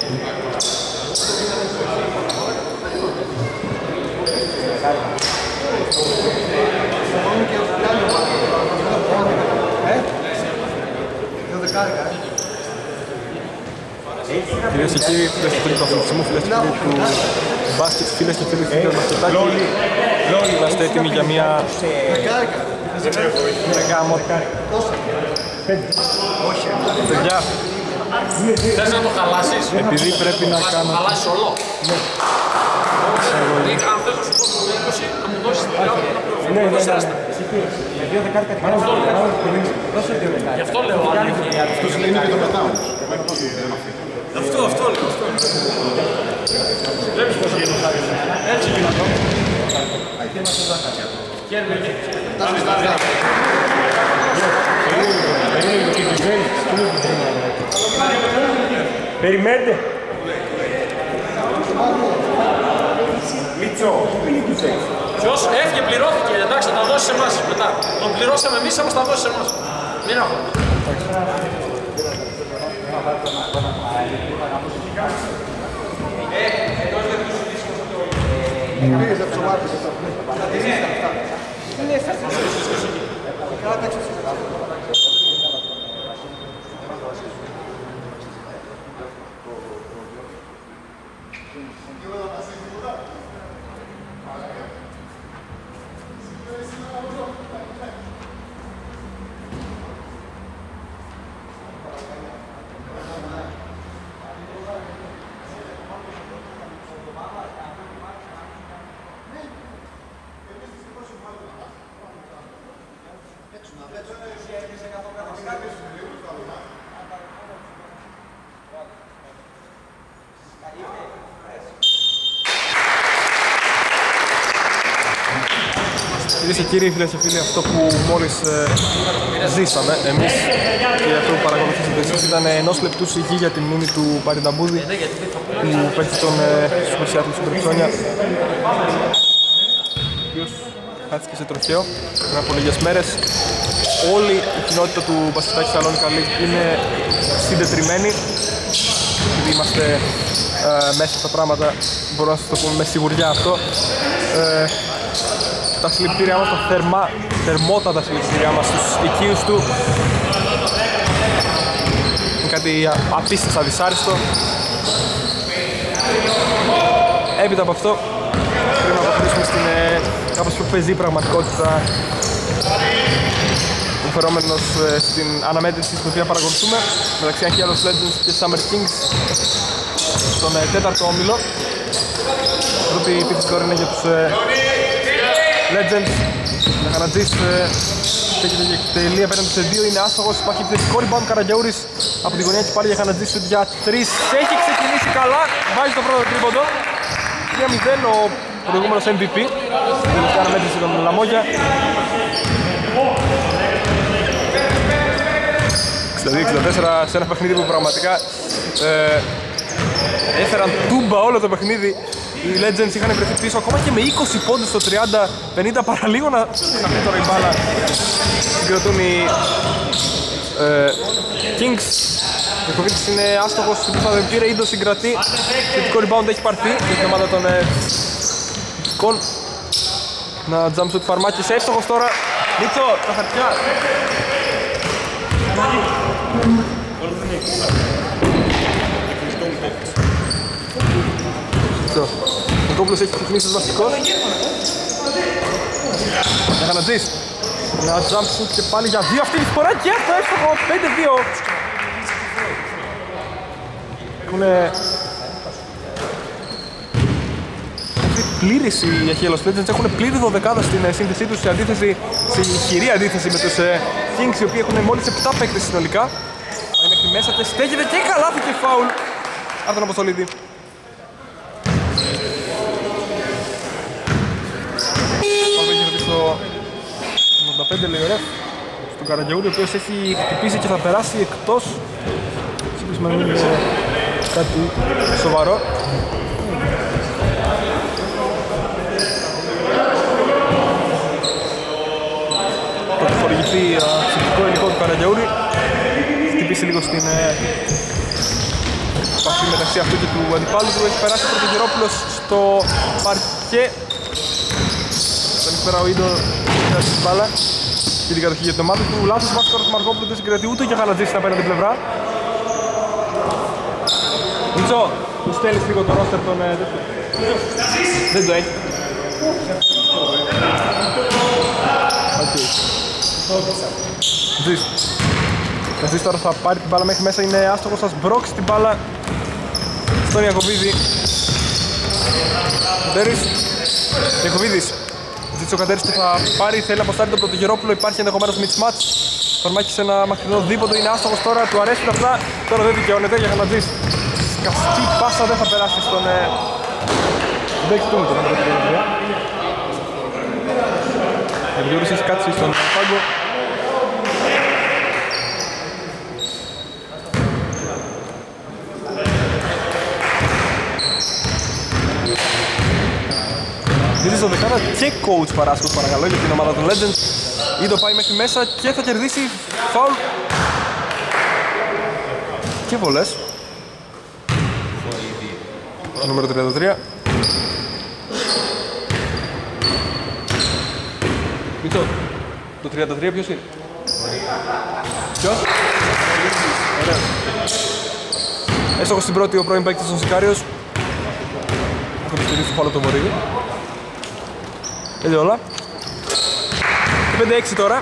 Κυρίες και κύριοι, φίλες και φίλοι του αθλητισμού, φίλες και φίλοι του μπάσκετ, φίλες και φίλοι του μπασκετάκι, είμαστε έτοιμοι για μια γάμο. Παιδιά, θες να το χαλάσεις? επειδή πρέπει να κάνω... Να το χαλάσεις όλο? Ναι. Αν θες να σου πω το 20, να μου δώσεις την ώρα να προβεί. Γι' αυτό λέω. Αυτός είναι και το μετά όμως. Αυτό λέω. Βλέπεις πώς γίνεται. Έτσι είναι αυτό. Περιμένετε. Μίτσο, Ποιος έφυγε, πληρώθηκε, εντάξει, θα τα δώσεις σε εμάς μετά. Τον πληρώσαμε εμείς, όμως θα δώσεις σε εμάς. Μην αγχώνεσαι. Κυρίες και κύριοι, φίλες και φίλοι, αυτό που μόλις ζήσαμε εμείς και αυτό που παρακολουθήσατε εσείς ήταν ενός λεπτού σιγή για την μνήμη του Παρινταμπούδη που παίζει τον Super Seattle Supersonics, ο οποίος χάθηκε σε τροχαίο πριν από λίγες μέρες. Όλη η κοινότητα του μπασκετάκι Σαλόνικα League είναι συντετριμμένη, επειδή είμαστε μέσα στα πράγματα, μπορώ να σας το πούμε με σιγουριά αυτό. Τα συλληπιτήριά μας, τα θερμότατα συλληπιτήριά μας στους οικείους του. Είναι κάτι απίστευτα δυσάρεστο. Έπειτα από αυτό πρέπει να προχωρήσουμε στην κάπως πιο πεζή πραγματικότητα, φερόμενος στην αναμέτρηση στην οποία παρακολουθούμε μεταξύ Angelos Legends και Summer Kings στον τέταρτο όμιλο. Η πρώτη επίθεση τώρα είναι για τους Legends. Μεχανατζής στέκεται για τελεία απέναντι σε δύο, είναι άστοχος. Υπάρχει επιθετικό rebound Καραγιαούρης από την γωνία και πάλι για Μεχανατζής σουτ για 3. Έχει ξεκινήσει καλά, βάζει το πρώτο τρίποντο. 3-0 ο προηγούμενος MVP στην τελευταία αναμέτρηση των Λαμόγια. 62-64 σε ένα παιχνίδι που πραγματικά έφεραν τούμπα όλο το παιχνίδι. Οι Legends είχαν βρεθεί πίσω ακόμα και με 20 πόντους στο 30-50, παραλίγο να χαθεί τώρα η μπάλα. Συγκρατούν οι Kings. Ο Κοβίτης είναι άστοχος, θα δεν πήρε, Ίντο συγκρατεί. Θετικό rebound έχει πάρθει για την ομάδα των Κον. Να jump shoot Φαρμάκης, εύστοχος τώρα. Μίτσο, τα χαρτιά. Ο Κόμπλος έχει ξεκινήσει ως βασικός. Μεχανατζής. Ένα jump shoot και πάλι για 2 αυτή τη φορά και αυτό εύστοχο, 5-2. Έχουνε πλήρης οι Angelos Legends, έχουν πλήρη δωδεκάδα στην σύνθεσή τους σε αντίθεση, σε χειρή αντίθεση με τους Kings, οι οποίοι έχουν μόλις 7 παίκτες συνολικά. Πάει μέχρι μέσα και στέκεται και καλάθι και φάουλ από τον Αποστολίδη. Πάλι έχει ρωτήσει το 85, λέει ο ρεφ, στον Καραγιαούρη, ο οποίος έχει χτυπήσει και θα περάσει εκτός. Σίγουρα να μην είναι κάτι σοβαρό. Το χορηγηθεί ψηφικό υλικό του Καραγιαούρη. Χτυπήσει λίγο στην επαφή μεταξύ αυτού και του αντιπάλου του. Έχει περάσει ο Πρωτογερόπουλος στο παρκέ. Ήταν εκεί πέρα ο Ίντο για την μπάλα και την κατοχή για την ομάδα του. Λάθος βάζει τώρα του Μαρκόπουλου, δεν συγκρατεί ούτε και ο Χαλατζής στην απέναντι πλευρά. Μιτσό, του στέλνεις λίγο το ρόστερ των δεν το έχει. Καζής τώρα θα πάρει την μπάλα μέχρι μέσα, είναι άστοχος, θα σμπρώξει την μπάλα στον Ιακωβίδη. Κατέρης, Ιακωβίδης, ζήτησε ο Κατέρης και θα πάρει, θέλει να αποστάρει τον Πρωτογερόπουλο, υπάρχει ενδεχομένως μιτς-μάτς. Φορμάκι σε ένα μακρινό δίποτο, είναι άστοχος τώρα, του αρέσουν αυτά, τώρα δεν δικαιώνεται για Χανατζής. Σκαστή πάσα δεν θα περάσει στον Μπέκ του τον νούμερο 33. Επιδιώρηση έχει κάτσει στον πάγκο. Δείτε στο δεκάνα και coach Παράσκος παρακαλώ για την ομάδα των Legends. Ήδη πάει μέχρι μέσα και θα κερδίσει φάουλ και βολές. Το νούμερο 33. Μίτσο, το 33 ποιος είναι? Ποιος? Ωραία. Έστοχος στην πρώτη ο πρώην παίκτης των Σικάριος. Έχω επιστηρίσει το φάουλο του Βορύδη. Έτσι όλα. 5-6 τώρα.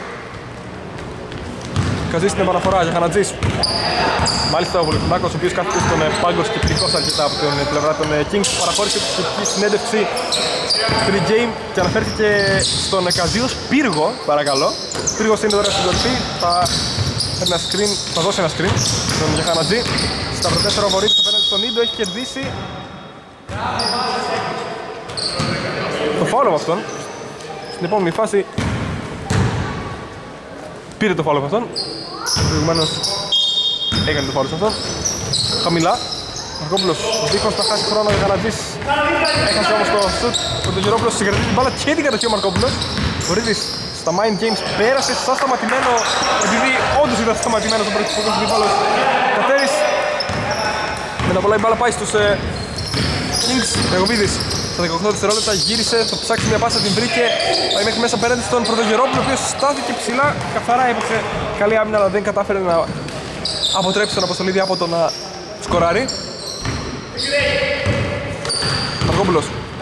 Καζής στην επαναφορά για Χανατζής. Μάλιστα ο Βολυφουνάκος, ο οποίος κάθεται στον πάγκο σκεπτικός αρκετά από την πλευρά των Kings, παραχώρησε τη σχετική συνέντευξη pre-game και αναφέρθηκε στον Καζίος Πύργο, παρακαλώ. Πύργος είναι τώρα στην κορυφή, θα δώσει ένα screen στον Γιαχανατζή. Στα προτέσσερα ο Βορύδης απέναντι στον Ίντο, έχει κερδίσει το φάουλο από αυτόν. Στην επόμενη φάση πήρε το φάουλο από αυτόν. Προηγουμένως έκανε το φάουλο σε αυτόν. Χαμηλά. Μαρκόπουλος δίχως θα χάσει χρόνο για Γαλατζής. Έχασε όμως το σουτ. Ο Πρωτογερόπουλος συγκρατεί την μπάλα και την κατοχή ο Μαρκόπουλος. Ο Ρίδης στα Mind Games πέρασε σαν σταματημένο, επειδή όντως ήταν σταματημένος ο πρώτος αντίπαλος. Κατέρης. Με τα πολλά η μπάλα πάει στους Kings. Ρεγοβίδης στα 18 δευτερόλεπτα γύρισε, θα ψάξει μια πάσα, την βρήκε. Πάει μέχρι μέσα απέναντι στον Πρωτογερόπουλο, ο οποίος στάθηκε ψηλά. Καθαρά έπαιξε καλή άμυνα, αλλά δεν κατάφερε να αποτρέψει τον Αποστολίδη από το να σκοράρει. Μαρκόπουλος.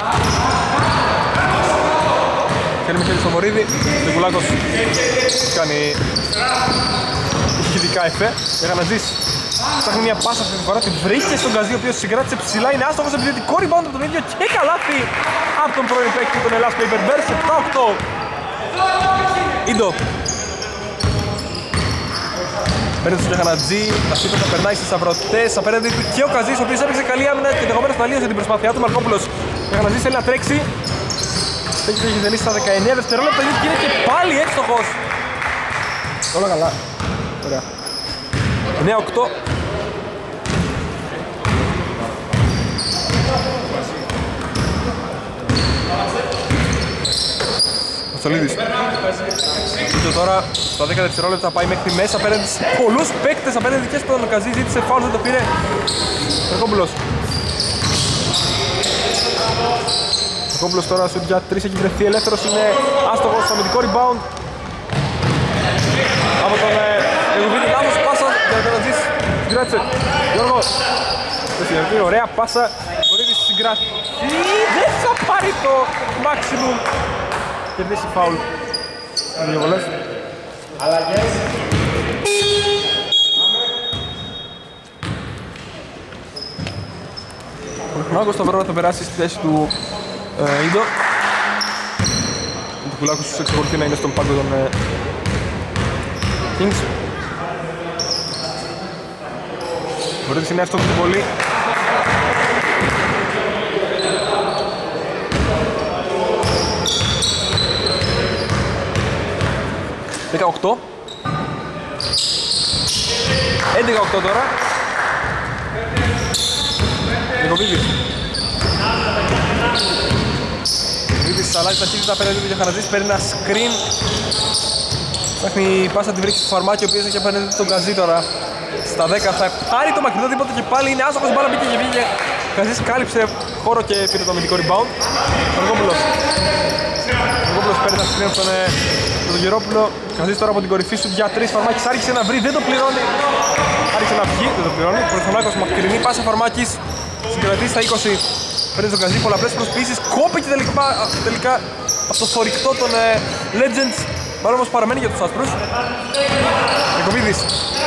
Χέρι με χέρι στο Βορύδη. Νικουλάκος κάνει ηχητικά εφέ. Γανατζής ψάχνει μια πάσα αυτή τη φορά, την βρήκε στον Καζί, ο οποίος συγκράτησε ψηλά. Είναι άστοχος, επιθετικό rebound από τον ίδιο και καλάθι από τον πρώην παίκτη των Ελλάς Paper Bears. 7-8. Ίντο. Παίρνει στον Γιαχανατζή, τα σύμφωνα περνάει στις σταυρωτές, απέναντι του και ο Καζής, ο οποίος έπαιξε καλή άμυνα και ενδεχομένως θα λύωσε την προσπάθειά του. Μαρκόπουλος. Ο Γιαχανατζής θέλει να τρέξει. Έχει δελήσει στα 19 δευτερόλεπτα και είναι και πάλι έξοχος. Όλα καλά. Ωραία. 9-8. Μασολίδης. Και τώρα στα 10 δευτερόλεπτα πάει μέχρι μέσα απέναντι σε πολλούς παίκτες, απέναντι και στον Καζί, ζήτησε φάουλ, δεν το πήρε. Μαρκόπουλος. Μαρκόπουλος τώρα σουτ για 3 έχει βρεθεί ελεύθερος, είναι άστοχος στο αμυντικό rebound από τον Εγουβίδη. Λάθος πάσα για τον Καζής, συγκράτησε Γιώργο. Ωραία πάσα, Βορύδης συγκράτησε, δεν θα πάρει το maximum. Κερδίσει φάουλ. Δύο βολές. Αλλαγές. Ο Λιχνάκος θα περάσει στη θέση του Ίντο. Ο Κουλάκος τους εξακολουθεί να είναι στον πάγκο των Kings. Βορύδης είναι εύστοχος την πολύ. «18». 11-8 τώρα. Νικοβίδης. Νικοβίδης αλλάζει ταχύτητα απέναντι του Γιαχανατζής, παίρνει ένα screen. Ψάχνει πάσα τη βρήκε στο Φαρμάκι, ο οποίος έχει απέναντι τον Καζί τώρα. στα 10 θα πάρει το μακρινό τίποτα και πάλι είναι άστοχος, η μπάλα μπήκε και βγήκε. Καζής κάλυψε χώρο και πήρε το αμυντικό rebound. Αργόπουλος παίρνει τα σκρίνια στον Γερόπουλο. Καζής τώρα από την κορυφή σου για 3, Φαρμάκης άρχισε να βρει, δεν το πληρώνει. Άρχισε να βγει, δεν το πληρώνει. Πολυθωνάκος μακρινή πάσα, Φαρμάκης συγκρατεί στα 20. Παίρνει τον Καζή, πολλαπλές προσποιήσεις, κόπηκε τελικά από το θωρηκτό των Legends. Μάλλον όμως παραμένει για τους άσπρους. Εκοβίδης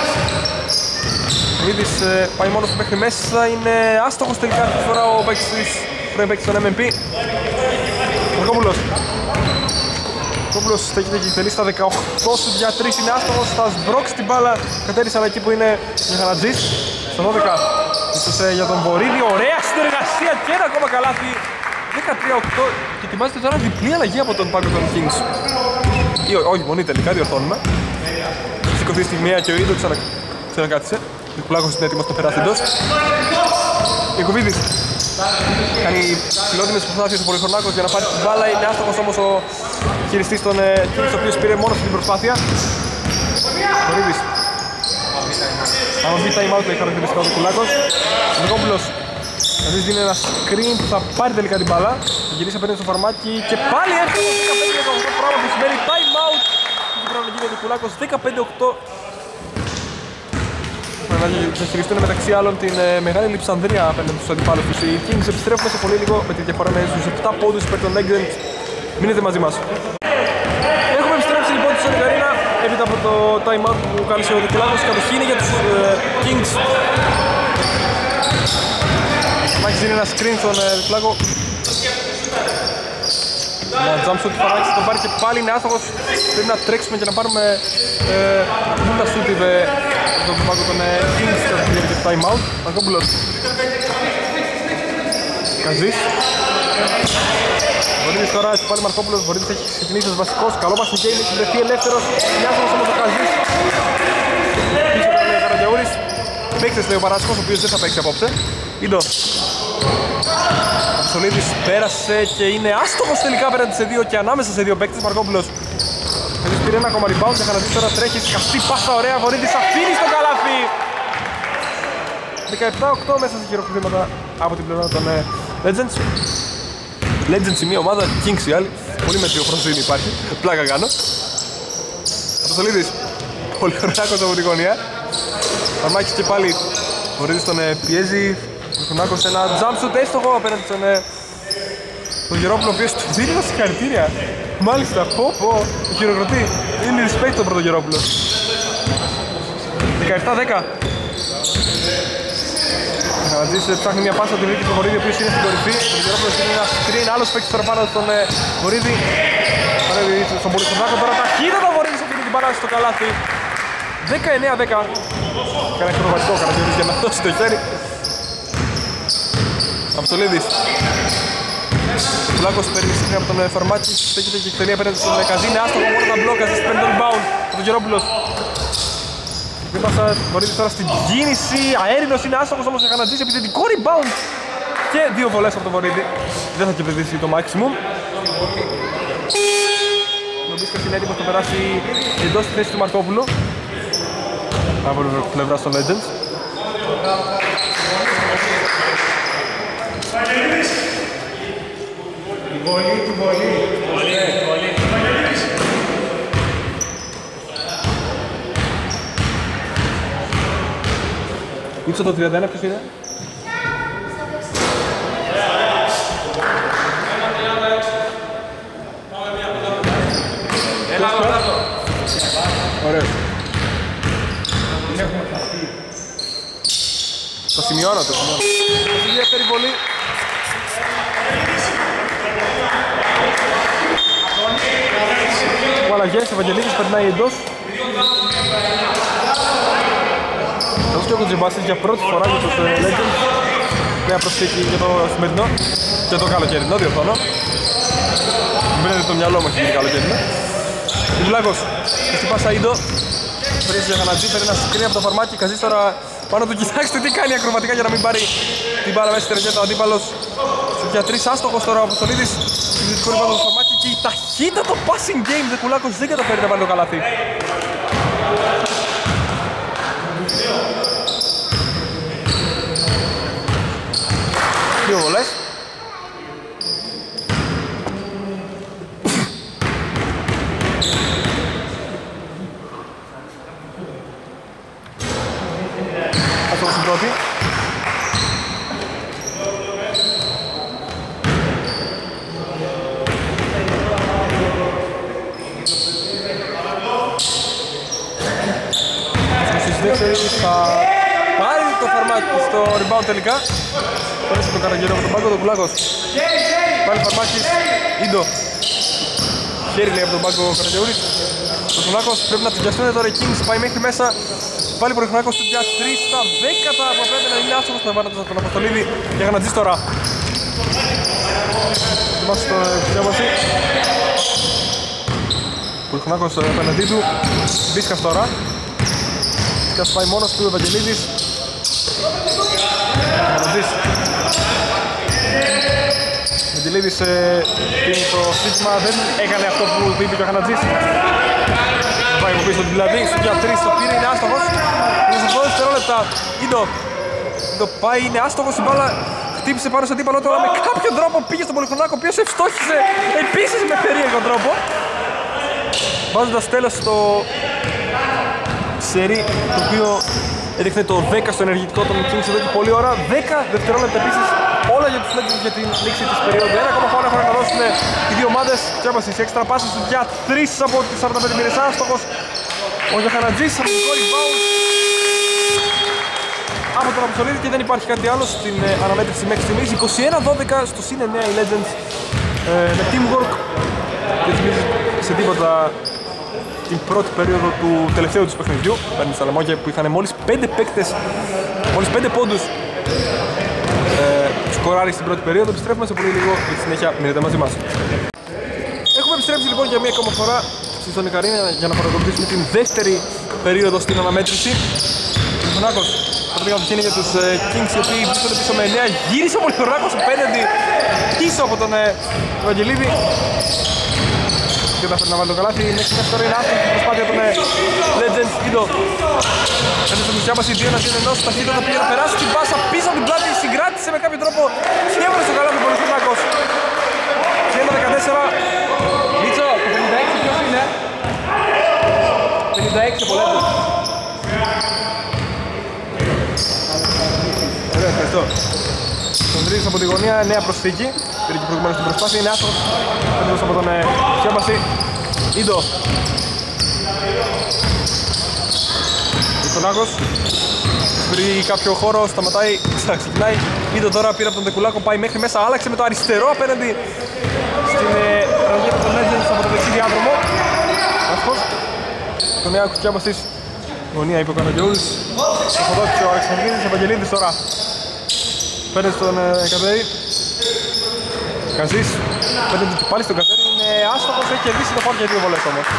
πάει μόνος του μέχρι μέσα, είναι άστοχος τελικά αυτή τη φορά ο πρώην παίκτης των MMP. Μαρκόπουλος στέκεται και τελεί στα 18 σου για 3, είναι άστοχος, θα σμπρώξει την μπάλα κατέρισε, αλλά εκεί που είναι για Χανατζής. Στα 12 ίσως για τον Βορίδη, ωραία συνεργασία και ένα ακόμα καλάθι. 13-8 και ετοιμάζεται τώρα διπλή αλλαγή από τον πάγκο των Kings. Ή όχι, μονή τελικά, διορθώνουμε. Σηκωθεί στη μία και ο Ίντο ξανακάτισε. Ο Κουλάκος είναι έτοιμος στο περάστεντος. Ιακωβίδης κάνει φιλότιμες προσπάθειες ο Πολυχρονάκος για να πάρει την μπάλα. Είναι άστοχος όμως ο χειριστής των Kings, ο οποίος πήρε μόνο στην προσπάθεια. Βορίδης. Αν μπει time out, έχει χαρακτηριστικά ο Κουλάκος. Ο Μεγόπουλος δηλαδή δίνει ένα screen που θα πάρει τελικά την μπάλα. Γυρίσει απέναντι στο Φαρμάκι και πάλι έρχεται το 15-18, πράγμα που σημαίνει time out. Και πρέπει να γίνει ο Κουλάκος 15-8. Θα χειριστούν μεταξύ άλλων την μεγάλη λειψανδρία απέναντι στους αντιπάλους τους. Οι Kings επιστρέφουν σε πολύ λίγο με τη διαφορά με στους 7 πόντους υπέρ των Legends. Μείνετε μαζί μας. Έχουμε επιστρέψει λοιπόν στη Σολιγαρίνα έπειτα από το time out που κάλεσε ο Δικουλάκος. Η κατοχή είναι για τους Kings. Μάχης είναι ένα screen στον Δικουλάκο. Ένα jump shot του Φαράκης, τον πάρει και πάλι είναι άστοχος. Πρέπει να τρέξουμε και να πάρουμε τα shoot στον πάγκο των Kings κατά τη διάρκεια του time out. Μαρκόπουλος. Καζής. Βορίδης τώρα, έχει πάλι Μαρκόπουλος. Βορίδης έχει ξεκινήσει ως βασικός. Καλό μας στην game, έχει βρεθεί ελεύθερος. Μοιάζοντας όμως ο Καζής. Πίσω τον Καραγιαούρης. Παίξες λέει ο Παράσκος, ο οποίος δεν θα παίξει απόψε. Ίντο. Ο Σολίδης πέρασε και είναι άστοχος τελικά απέναντι σε δύο και ανάμεσα σε δύο παίκτες. Μαρκόπουλος. Καζής πήρε ένα ακόμα rebound και Χανατζής τώρα τρέχει. Σκαστή πάσα ωραία, Βορίδης αφήνει στο καλάθι. 17-8 μέσα σε χειροκροτήματα από την πλευρά των Legends. Legends η μία ομάδα, Kings η άλλη. Πολύ μετριοφροσύνη υπάρχει, πλάκα κάνω. Αποστολίδης, πολύ ωραίακος από την γωνία. Φαρμάκης και πάλι, Βορίδης τον πιέζει. Χρονάκος ένα jump shoot έστοχο απέναντι στον Γερόπουλο, ο οποίος του δίνει τα συγχαρητήρια. Μάλιστα, πω, το χειροκροτεί. Είναι respect τον πρώτο Γερόπουλο. 17-10. Χανατζής ψάχνει μια πάσα από την Βίκη στον Βορίδη, ο οποίος είναι στην κορυφή. Ο Γερόπουλος είναι ένα screen, άλλος παίκτης τώρα πάνω στον Βορίδη. Στον Πολυχρονάκο τώρα ταχύτατα ο Βορίδης αφήνει την μπάλα στο καλάθι. 19-10. Κάνει ακροβατικό Καραγιαούρης για να δώσει το χέρι. Αποστολίδης. Ο Κουλάκος παίρνει συχνά από τον Φαρμάκη, στέκεται και εκτελεί απέναντι στον Καζή. Είναι άστοχο μόνο τα μπλοκ, Καζής παίρνει τον rebound από τον Γερόπουλος. Δεν πάσα, Βορίδης τώρα στην κίνηση, αέρινος είναι άστοχος όμως ο Χανατζής, επιθετικό rebound και δύο βολές από τον Βορίδη. Δεν θα κερδίσει το maximum. Ο Μπίσκας είναι έτοιμος να περάσει εντός στη θέση του Μαρκόπουλου από την πλευρά των Legends. Τη βολή. Ήψω το 31, ποιος είναι? Ωραίος. Το σημειώνω, το σημειώνω. Στη δεύτερη βολή. Ο Αλλαγές, ο Ευαγγελίδης περνάει εντός. Τέλος και ο Κουτζιμπάσης για πρώτη φορά για τους Legends. Νέα προσθήκη για το σημερινό και το καλοκαιρινό, διορθώνω. Μπαίνετε το μυαλό μου, έχει γίνει καλοκαιρινό. Ιβλάκος, στην πάσα Ίντο. Βρίζει για Χανατζή, παίρνει ένα σκριν από το Φαρμάκι. Καζής τώρα πάνω του, κοιτάξτε τι κάνει ακροβατικά για να μην πάρει την μπάλα μέσα στη ρεκέτα ο αντίπαλος. Για τρεις άστοχος τώρα ο Αποστολίδης. Συμπληκτικό ρημπάουντ του Φαρμάκι και η ταχύτατο passing game. Δεκουλάκος δεν καταφέρει να πάρει το καλάθι. βολές. Αυτό στην πρώτη. Στις δεύτερες θα πάρει το Φαρμάκι στο rebound τελικά. Πέρασε το Καραγγέλο από τον πάγκο, τον Κουλάκος. Πάλι Φαρμάκης, Ίντο. Χέρι λέει από τον πάγκο ο Καραγγεούρης. Ο Κουλάκος πρέπει να του πιαστούν τώρα οι Kings, πάει μέχρι μέσα. Πάλι ο Κουλάκος του πια 3 στα 10 από 5 να είναι άστοχος να βάλει τον Αποστολίδη για να Γανατζής τώρα. Θυμάσαι στο διάβαση. Ο Κουλάκος απέναντί του, Βίσκας τώρα. Βίσκας πάει μόνος του, Ευαγγελίδης. Γανατζής. Ευαγγελίδης πίνει το σύστημα, δεν έκανε αυτό που είπε και ο Γανατζής. Πάει από πίσω δηλαδή, στο για 3 το πήρε, είναι άστοχος. Είναι στο 12 δευτερόλεπτα, Ίντο πάει, είναι άστοχος, η μπάλα χτύπησε πάνω στο αντίπαλο του, αλλά με κάποιο τρόπο πήγε στον Πολυχρονάκο, ο οποίος ευστόχησε επίσης με περίεργο τρόπο. Βάζοντας τέλος στο σερί, το οποίο έδειχνε το 10 στο ενεργητικό των Kings εδώ και πολλή ώρα. 10 δευτερόλεπτα επίσης, όλα για τους Legends για την λήξη της περίοδου. Ένα ακόμα χρόνο έχουν να δώσουν οι δύο ομάδες. Τσέπαση σε έξτρα πάσες για 3 από τις 45 μοίρες, άστοχος. Ο Γιωχανατζής από το rebound από τον Αποστολίδη και δεν υπάρχει κάτι άλλο στην αναμέτρηση μέχρι στιγμής. 21-12 στο συν 9 οι Legends με teamwork και θυμίζει σε τίποτα την πρώτη περίοδο του τελευταίου τους παιχνιδιού. Παίρνει στα λεμόγια που είχαν μόλις 5 παίκτες, μόλις 5 πόντους σκοράρει στην πρώτη περίοδο. Επιστρέφουμε σε πολύ λίγο και στη συνέχεια μείνετε μαζί μας. Έχουμε επιστρέψει λοιπόν για μία ακόμα φορά στη Ζώνη Καρίνα για να παρακολουθήσουμε την δεύτερη περίοδο στην αναμέτρηση. Ο Πολυχρονάκος θα πήγαμε το για τους Kings, οι οποίοι βρίσκονται πίσω με 9. Γύρισε ο Πολυχρονάκος απέναντι πίσω από τον Ευαγγελίδη. Και καταφέρει να βάλει το καλάθι, μέχρι μέχρι τώρα είναι άστοχη η προσπάθεια των Legends. Ίντο έφτασε στον Μουσιάμπαση 2-1, ταχύτητα πήγε να περάσει την πάσα πίσω από την πλάτη, συγκράτησε με κάποιο τρόπο και έβαλε στο καλάθι ο Πολυχρονάκος. Και 1-14. Μίτσο, το 56 ποιος είναι? 56 από Legends. Ωραία, ευχαριστώ. Τον τρίτος από τη γωνία, νέα προσθήκη. Πήρε και προηγουμένως την προσπάθεια, είναι άστοχος. Έντος από τον Σιάμπαση. Ίντο. Πολυχρονάκος. Βρει κάποιο χώρο, σταματάει, ξεκινάει. Ίντο τώρα πήρε από τον Τεκουλάκο, πάει μέχρι μέσα, άλλαξε με το αριστερό απέναντι στην ραγίδα των Legends από το δεξί διάδρομο. Άστοχος. Το νέο Σιάμπασης. Γωνία είπε ο Καναγιούλης. Αποδόθηκε ο Αλεξανδρίδης, Ευαγγελίδης τώρα. Παίρνει στον Κατέρι. Καζής. Παίρνει και πάλι στον Κατέρι. Είναι άστοχος, έχει κερδίσει το φάουλ για 2 βολές όμως.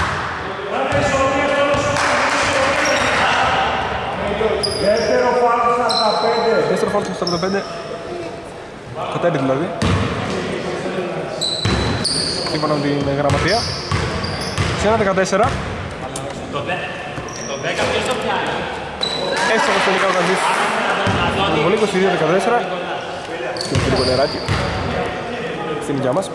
Δεύτερο φάουλ 45. Δεύτερο φάουλ 45. Κατέρι δηλαδή. Σύμφωνα με την γραμματεία. Σε 1-14. Το 10 ποιος το πιάνει? Έστοχος τελικά ο Καζής. Το βολή 22-14. Και λίγο νεράκι στην υγειά μας.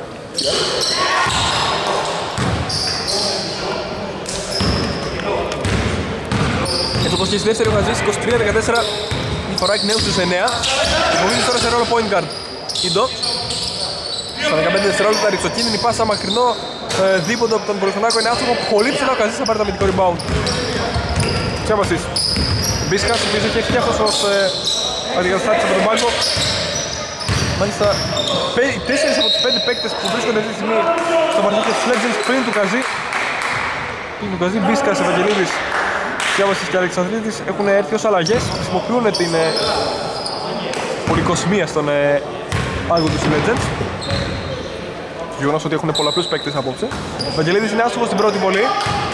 Έστοχος και στη δεύτερη ο Καζής 23-14. Η φορά εκ νέου στους 9. Υπομείνει τώρα σε ρόλο point guard. Ίντο. Στα 15 δευτερόλεπτα ριξοκίνδυνη πάσα μακρινό δίποντο από τον Πολυχρονάκο. Είναι άστοχο, πολύ ψηλά ο Καζής θα πάρει το αμυντικό rebound. Τσέμπασης. Βίσκας, ο οποίος έχει έρθει ως αντικαταστάτης από τον πάγκο. Μάλιστα, 4 από τους 5 παίκτες που βρίσκονται αυτή τη στιγμή στο μαρκέτ της Legends πριν του Καζή. Βίσκας, Ευαγγελίδης, Τσέμπασης και Αλεξανδρίδης έχουν έρθει ως αλλαγές. Χρησιμοποιούν την πολυκοσμία στον πάγκο τους Legends. Το γεγονός ότι έχουν πολλαπλούς παίκτες απόψε. Ο Ευαγγελίδης είναι άστοχος στην πρώτη βολή.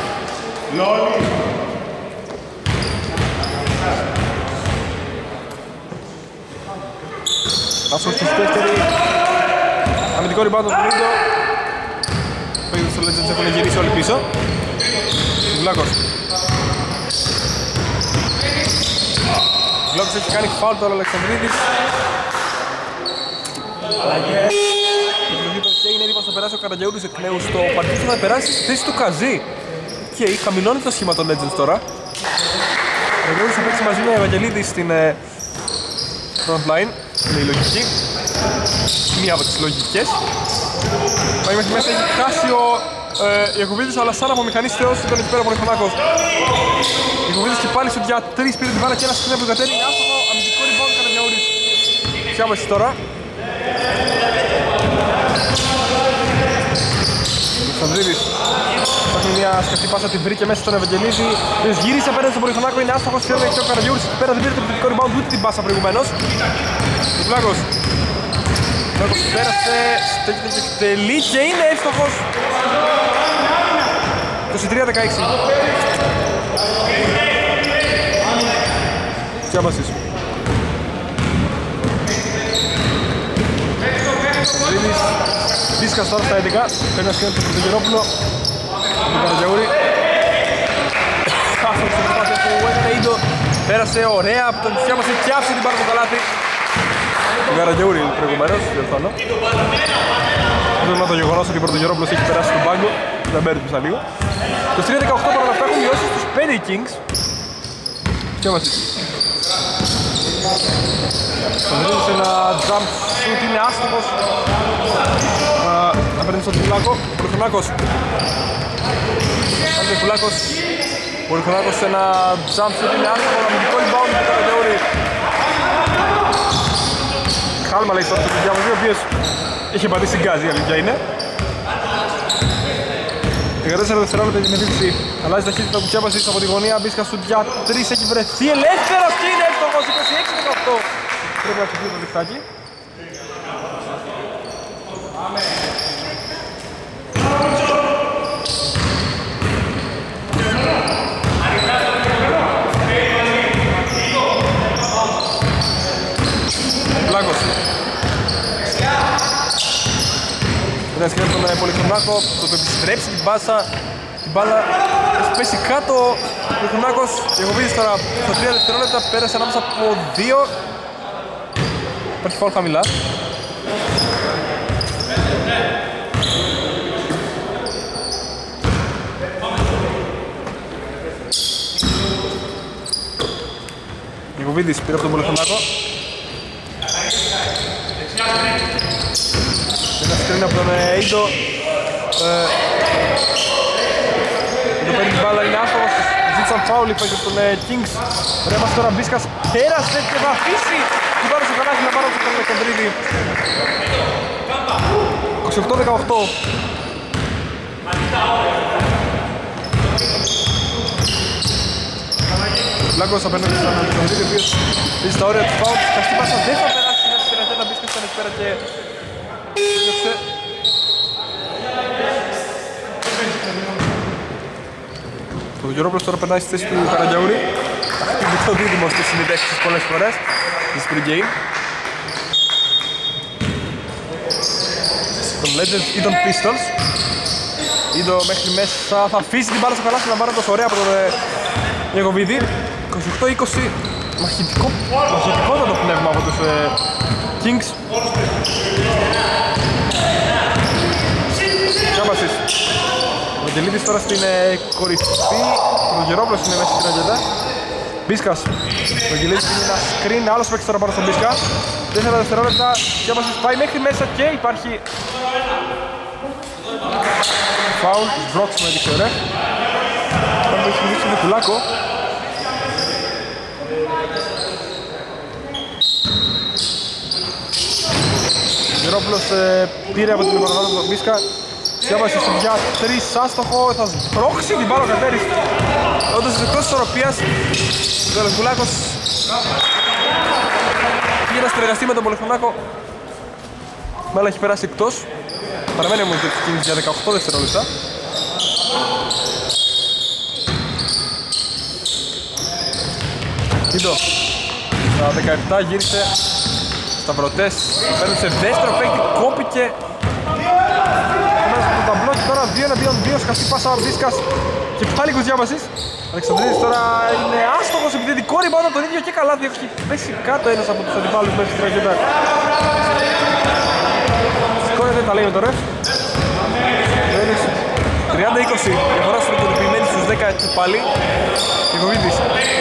Άστοχος στη δεύτερη. Αμυντικό rebound του Ίντο. Οι παίκτες του Legends έχουν γυρίσει όλοι πίσω. Βλάκος. Βλάκος έχει κάνει φάουλ τώρα ο Αλεξανδρίδης. Και είναι έτοιμος να περάσει ο Καραγιαούρης εκ νέου στο Παρτίζο, θα περάσει στη θέση του Καζί. Και χαμηλώνει το σχήμα των Legends τώρα. Ο Καραγιαούρης θα παίξει μαζί με Ευαγγελίδη στην frontline. Είναι η λογική. Μία από τις λογικές. Πάει μέχρι μέσα, έχει χάσει ο Ιακωβίδης, αλλά σαν από μηχανής θεός ήταν εκεί πέρα από τον Πολυχρονάκος. Ιακωβίδης και πάλι στο για 3 πήρε την μπάλα και ένα σκηνά που κατέρει. Είναι άστοχο, αμυντικό rebound Καραγιαούρης. Ξιάμεση τώρα. Αλεξανδρίδης υπάρχει μια σκεφτή πάσα, την βρήκε μέσα στον Ευαγγελίδη. Γύρισε απέναντι στον Πολυχρονάκο, είναι άστοχος, θέλει και ο Καραγιαούρης εκεί πέρα, δεν πήρε το επιθετικό rebound ούτε την πάσα προηγουμένως. Ο Βλάκος πέρασε, στέκεται και εκτελεί και είναι εύστοχος. 23-16. Τσιάμπασης. Αλεξανδρίδης, Βίσκας τώρα στα 11, παίρνει να σκέφτεται τον Πρωτογερόπουλο, τον Καραγιαούρη. Άστοχος στην προσπάθεια που έκανε Ίντο, πέρασε ωραία από τον Τσιάμπαση και άφησε την πάρα στο καλάθι. Τον Καραγιαούρη προηγουμένως, διορθώνω. Αυτό το γεγονός ότι ο Πρωτογερόπουλος έχει περάσει στον πάγκο, δεν μπέρδεψα λίγο. Το 3-18 παρόλα αυτά έχουν μειώσει στους 5 οι Kings. Τσιάμπασης. Θα βρει ένα jump shoot, είναι άστοχος. Απέναντι στον Τουλάκο, ο Πολυχρονάκος. Άντε Τουλάκος, ο Πολυχρονάκος σε ένα jump shoot, είναι άστοχο, αμυντικό rebound του Καραγιαούρη. Χάλμα λέει τώρα στον Διάβαζη, ο οποίος είχε πατήσει γκάζι, η αλήθεια είναι. 14 δευτερόλεπτα την επίθεση, αλλάζει ταχύτητα του Τσιάμπασης από τη γωνία, Μπίσκα σου για 3 έχει βρεθεί ελεύθερος και είναι εύστοχος, 26-18. Πρέπει να ξεφύγει το διχτάκι. Βλάκος. Ένα σκέφτεται τον Πολυχρονάκο, το επιστρέψει την πάσα, την μπάλα έχει πέσει κάτω. Ο Πολυχρονάκος, Ιακωβίδης τώρα στα 3 δευτερόλεπτα, πέρασε ανάμεσα από 2. Υπάρχει φάουλ χαμηλά. Ιακωβίδης πήρε από τον Πολυχρονάκο. Ένα σκριν από τον Ίντο. Ίντο παίρνει την μπάλα, είναι άστοχος. Ζήτησαν φάουλ, είπα και τον Kings. Ρέμας τώρα Μπίσκας πέρασε και θα αφήσει την μπάλα στο κανάλι να πάρω τον Αλεξανδρίδη. 28-18. Βλάκος απέναντι στον Αλεξανδρίδη, ο οποίος πίζει στα όρια του φάουλ. Καστή πάσα δεν θα περάσει μέσα στη ρετέτα, Μπίσκας ήταν εκεί πέρα και διώξε. Το Γερόπουλος τώρα περνάει στη θέση του Καραγιαούρη. Αυτή το δίδυμο στις συνδέξεις πολλές φορές της pre-game. Των Legends ή των Pistols. Ίντο μέχρι μέσα θα αφήσει την μπάλα στο καλάθι, λαμβάνοντας ωραία από τον Ιακωβίδη. 28-20, μαχητικότατο πνεύμα από τους Kings. Τσιάμπασης. Ο Βαγγελίδης τώρα στην κορυφή. Ο Γερόπουλος είναι μέσα στην αγγελά. Μπίσκας. Ο Βαγγελίδης είναι ένα screen, άλλος παίκτης τώρα πάνω στον Μπίσκα. 4 δευτερόλεπτα, Τσιάμπασης πάει μέχρι μέσα και υπάρχει φάουλ, σβρώξιμο έδειξε ωραία. Πάμε να συνδείξει με Κουλάκο. Ο Γερόπουλος πήρε από την επαναλάβη του Μπίσκα. Τσιάμπασης για 3 άστοχο, θα σπρώξει την μπάλα ο Κατέρης. Όντως εκτός της ισορροπίας, ο Κουλάκος πήγε να συνεργαστεί με τον Πολυχρονάκο. Μπάλα έχει περάσει εκτός. Παραμένει όμως το κίνηση για 18 δευτερόλεπτα. Ίντο, στα 17 γύρισε σταυρωτές, παίρνει σε δεύτερο παίκτη, κόπηκε μέσα από το ταμπλό και τώρα 2-2, σκαστή πάσα Βίσκας και πάλι Κουζιάβασης. Αλεξανδρίδης τώρα είναι άστοχος, επιθετικό rebound τον ίδιο και καλά, έχει πέσει κάτω ένας από τους αντιπάλους μέσα στην τραγέτα. σηκώνεται, τα λέει με το ρεφ. 30-20, διαφορά στροποδοποιημένη στους 10 και πάλι. Γεκοβίδης.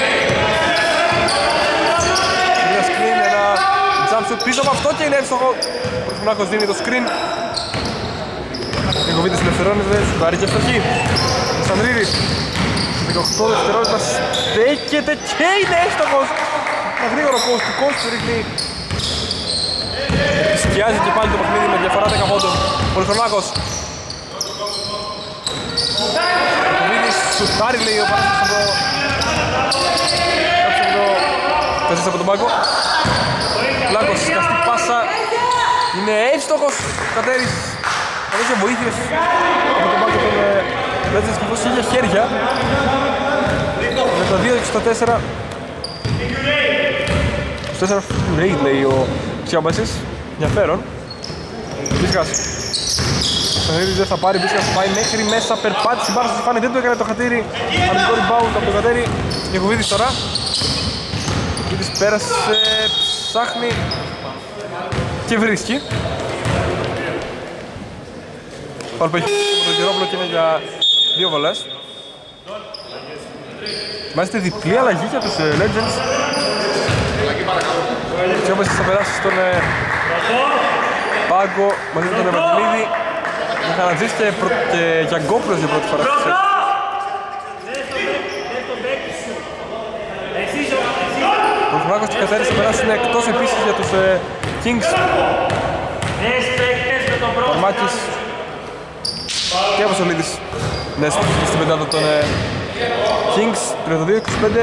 Ένα screen, ένα jump shot πίσω από αυτό και είναι εύστοχο. Ο Χρονάκος δίνει το screen. Γεκοβίδης ελευθερώνεται, σουτάρει και ευστοχή. Αλεξανδρίδης. 18 δευτερόλεπτα στέκεται και είναι εύστοχος. Ένα γρήγορο coast to coast ρίχνει. Σκιάζει και πάλι το παιχνίδι με διαφορά 10 πόντων. Πολυχρονάκος. Γεκοβίδης σουτάρει, λέει ο Πάσης από τον πάγκο. Λάκος, σκαστή πάσα. Είναι εύστοχος. Κατέρης. Θα είχε βοήθειες από τον πάγκο των Legends και πως είχε χέρια. Με τα 2 στα 4. Στο 4 rate, λέει ο Ξιάμπασης. Ενδιαφέρον. Βίσκας. Ο Σανίδης δεν θα πάρει, Βίσκας πάει μέχρι μέσα, περπάτησε, μπάλα στο φάνη, δεν το έκανε το χατήρι. Αμυντικό rebound από το Κατέρι. Γεκοβίδης τώρα. Γεκοβίδης πέρασε, ψάχνει και βρίσκει. Πάλι που έχει το Γερόπουλο και είναι για 2 βολές. Μάλιστα διπλή αλλαγή για τους Legends. Και όπως θα περάσει στον πάγκο μαζί με τον Ευαγγελίδη. Μηχανατζής και Γιαγκόπουλος για πρώτη φορά στη σετ. Ο Χρονάκος και Κατέρης θα περάσουν εκτός επίσης για τους Kings. Κορμάκης και Αποστολίδης. Ναι, στην πεντάδα των Kings, 32-25.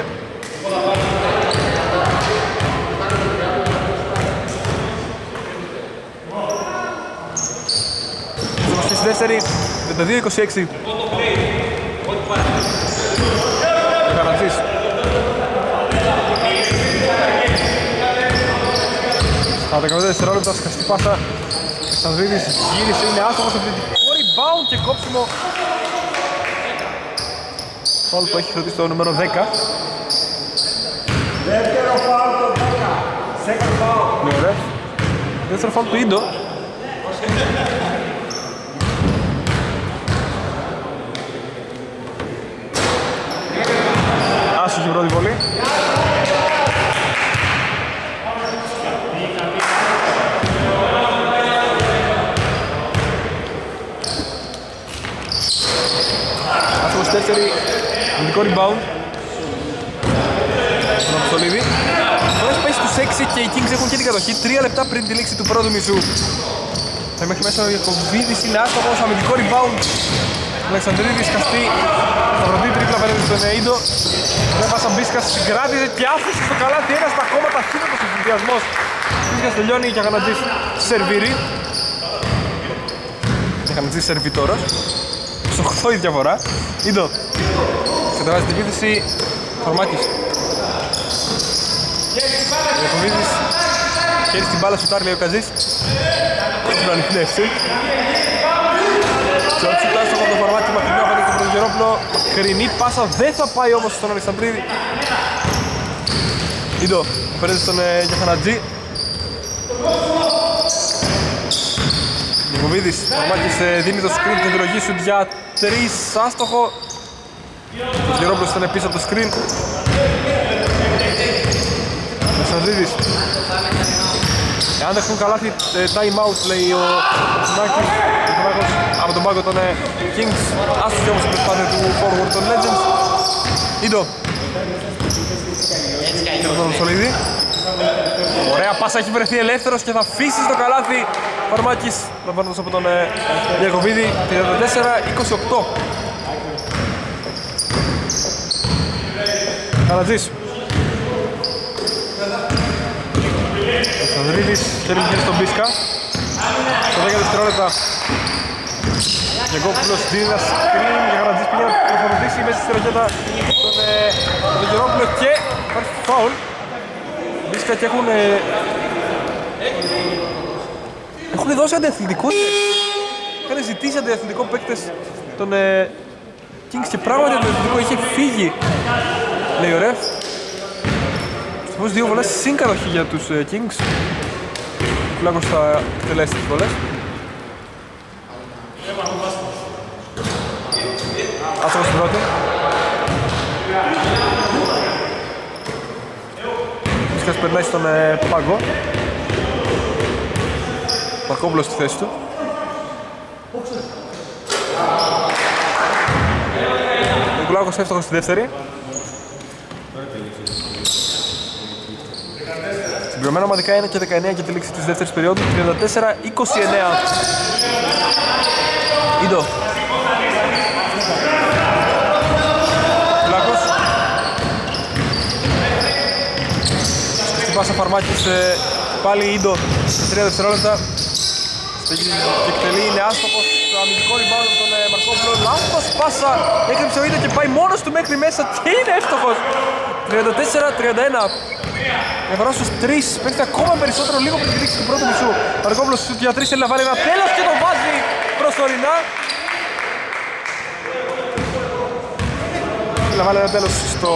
Στη δεύτερη, 52-26. Μηχανατζής. Στα 15 δευτερόλεπτα σκαστή πάσα. Αλεξανδρίδης γύρισε, είναι άστοχος από την rebound και κόψιμο. Φάουλ που έχει χρεωτήσει το νούμερο 10. Δεύτερο φάουλ το 10. Second foul. Ναι, ωραία. Δεύτερο φάουλ του Ίντο. Άσοχη πρώτη βολή. Άσοχος 4, αμυντικό rebound. Τον Αποστολίδη. Τώρα έχει πάει στους 6 και οι Kings έχουν και την κατοχή 3 λεπτά πριν τη λήξη του πρώτου μισού. Θα μέχρι μέσα ο Γεκοβίδης, είναι άστοχος, αμυντικό rebound. Ο Αλεξανδρίδης σκαστεί, θα βροντεί τρίπλα απέναντι στον Ίντο. Δεν πάσα Μπίσκας συγκράτησε και άφησε στο καλάθι ένα στα ακόμα ταχύτατος ο συνδυασμός. Μπίσκας τελειώνει και Αγανατζής σερβίρει. Αγανατζής σερβιτόρος. Στο 8 η διαφορά. Ίντο. Κατεβάζει την επίθεση. Φορμάκης. Γεκοβίδης. Χέρι στην μπάλα, σουτάρει, λέει ο Καζής. Την ανιχνεύσει. Και όχι σουτάρει στο Φορμάκη μακρινά από τον Πρωτογερόπουλο. Κρινή πάσα, δεν θα πάει όμως στον Αλεξανδρίδη. Ίντο, παίρνει στον Γιαχανατζή. Γεκοβίδης, Φορμάκης δίνει το screen την επιλογή σου για 3, άστοχο. Ο Γερόπουλος ήταν πίσω από το screen. Αλεξανδρίδης. Εάν δεχτούν καλάθι, time out, λέει ο Σουνάκης. Από τον πάγκο των Kings. Άστοχη όμως η προσπάθεια του forward των Legends. Ίντο. Και τον Σολίδη. Ωραία πάσα, έχει βρεθεί ελεύθερος και θα αφήσει στο καλάθι. Φαρμάκης, λαμβάνοντας από τον Γεκοβίδη. 34-28. Καλατζής. Αλεξανδρίδης, χέρι στον Μπίσκα. Στο 10 δευτερόλεπτα. Γεκόπουλος δίνει ένα screen και Καλατζής πήγε να προφωνητήσει μέσα στη ρακέτα τον Γερόπουλο και υπάρχει φάουλ. Μπίσκα και έχουν δώσει αντιαθλητικό. Είχαν ζητήσει αντιαθλητικό παίκτες των Kings και πράγματι το αντιαθλητικό είχε φύγει, λέει ο ρεφ. Στους 2 βολές συν κατοχή για τους Kings. Ο Φλάκος θα εκτελέσει τις βολές. άστοχος στην πρώτη. Μίσκας περνάει στον πάγκο. Μαρκόπουλος στη θέση του. Νικουλάκος εύστοχος στη δεύτερη. Συμπληρωμένα ομαδικά είναι και 19 και τη λήξη της δεύτερης περίοδου. 34-29. Ίντο. Νικουλάκος. Στην πάσα Φαρμάκης πάλι Ίντο σε 3 δευτερόλεπτα. Και εκτελεί, είναι άστοχος στο αμυντικό rebound τον Μαρκόπουλο. Λάθος πάσα, έκρυψε ο Ίντο και πάει μόνος του μέχρι μέσα και είναι εύστοχος. 34-31. Διαφορά στους 3, παίρνει ακόμα περισσότερο λίγο πριν τη λήξη του πρώτου μισού. Μαρκόπουλος στους για 3 θέλει να βάλει ένα τέλος και το βάζει προσωρινά. Θέλει να βάλει ένα τέλος στο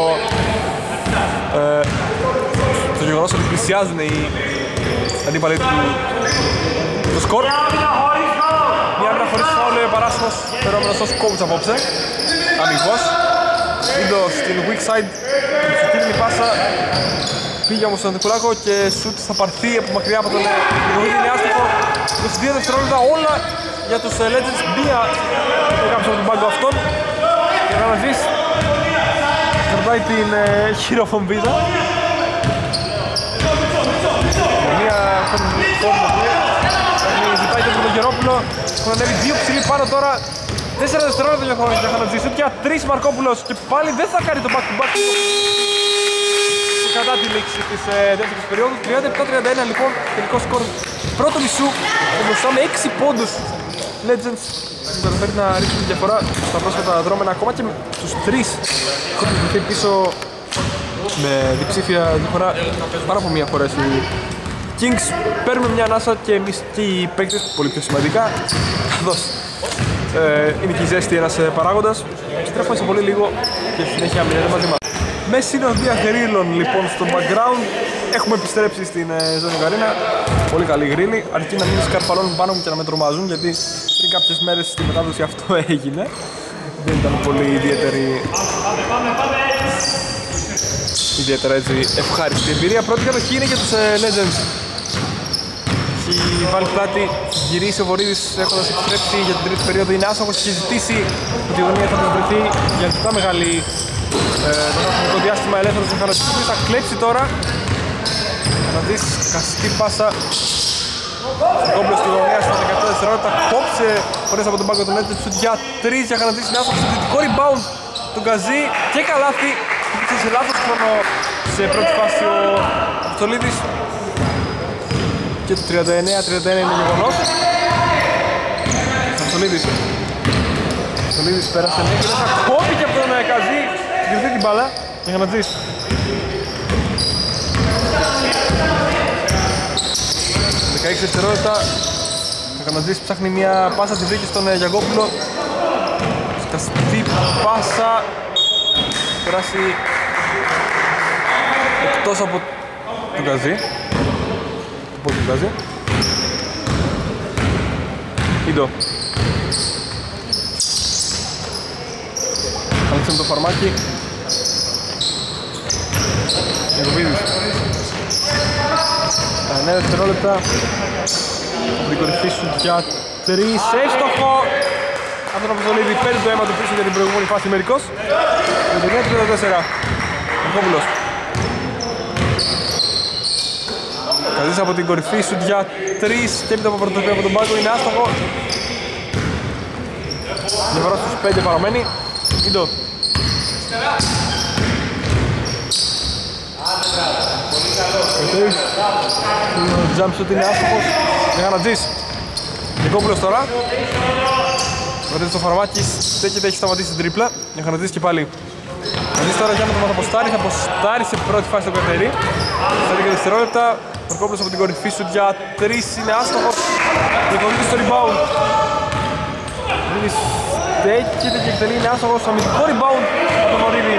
γεγονός ότι πλησιάζουν οι αντίπαλοι του το σκορ. Μια άμυνα χωρίς φάουλ, παράσιμος φερόμενος ως coach απόψε. Αμυγός. Ίντο στην weak side, στην κίτρινη πάσα. Πήγε όμως στον Νικουλάκο και σουτ θα πάρθει από μακριά από τον Ιδωβίδη, είναι άστοχο. 22 δευτερόλεπτα όλα για τους Legends. Μία έκαψε από τον πάγκο αυτόν. Και να δεις, κρατάει την χειροφομβίδα. Μία ζητάει και τον Γερόπουλο. Έχουν ανέβει 2 ψηλοί πάνω τώρα. 4 δευτερόλεπτα για Χανατζή. Σουτ για 3 Μαρκόπουλος και πάλι δεν θα κάνει το back to back. Κατά τη λήξη της δεύτερης περίοδου. 37-31 λοιπόν τελικό σκορ πρώτου μισού. Μπροστά με 6 πόντους. Legends καταφέρει να ρίξει τη διαφορά στα πρόσφατα δρόμενα. Ακόμα και στους 3 έχουν βρεθεί πίσω με διψήφια διαφορά πάρα από μία φορά. Οι Kings παίρνουν μια ανάσα και εμείς και οι παίκτες πολύ πιο σημαντικά. Καθώς είναι και η ζέστη ένας παράγοντας. Στρέφουμε σε πολύ λίγο και συνέχεια μοιράζεται μαζί μας. Με συνοδεία γρίλων λοιπόν στο background έχουμε επιστρέψει στην ζώνη Γαρίνα. Πολύ καλή γρίλη, αρκεί να μην σκαρπαλώνουν πάνω μου και να με τρομάζουν, γιατί πριν κάποιες μέρες στη μετάδοση αυτό έγινε. Δεν ήταν πολύ ιδιαίτερα έτσι ευχάριστη εμπειρία. Πρώτη κατοχή είναι για τους Legends. Έχει βάλει πλάτη, γυρίσει ο Βορύδης έχοντας επιστρέψει για την τρίτη περίοδο. Είναι άσοχος και έχει ζητήσει ότι η γωνία θα τους βρεθεί για αρκετά μεγάλη το διάστημα ελεύθερος του Χανατζή. Θα κλέψει τώρα. Να δεις καστή πάσα. Κόμπλος στη γωνία στα 17 δευτερόλεπτα. Κόψε χωρίς από τον πάγκο του Legends. Σουτ για 3 για Χανατζή. Είναι άσοχος στο δυτικό rebound του Γκαζί και καλάθι. Υπήρξε σε λάθος χρόνο σε πρώτη φάση ο Απτολίδης. Και το 39-31 είναι γεγονός. Απτολίδης πέρασε μέχρι μέσα. Κόπηκε από τον Γκαζί. Συγκριθεί την μπάλα για να δεις. ...16 δευτερόλεπτα. Ο Κανατζής ψάχνει μια πάσα, τη βρήκε στον Γιαγκόπουλο. Σκαστή πάσα. Περάσει εκτός από τον Γκαζί. Από τον Γκαζί. Ίντο. Αλέξαμε το Φαρμάκι. Γεροβίδης. 9 δευτερόλεπτα. Από την κορυφή σου για 3. Εύστοχο. Από τον Αποστολίδη παίρνει το αίμα του πίσω για την προηγούμενη φάση μερικός. 39-34. Μαρκόπουλος. Καζής από την κορυφή σου για 3. Στέλνει το πρωτοβουλίο από τον πάγκο. Είναι άστοχο. Διαφορά στους 5 παραμένει. Ίντο. Ο jump shot είναι άστοχος. Για Χανατζής. Νικόπουλος τώρα. Βρετεύει το Φαρμάκης. Στέκεται, έχει σταματήσει την τρίπλα. Για Χανατζής και πάλι. Χανατζής τώρα για να το μαθαποστάρει. Θα αποστάρει σε πρώτη φάση τον Κατερί. Στα 10 δευτερόλεπτα. Νικόπουλος από την κορυφή σου για 3. Είναι άστοχος. Νικόπουλος στο rebound. Στέκεται και εκτελεί, είναι άστοχος. Αμυντικό rebound από τον Μωρίδη.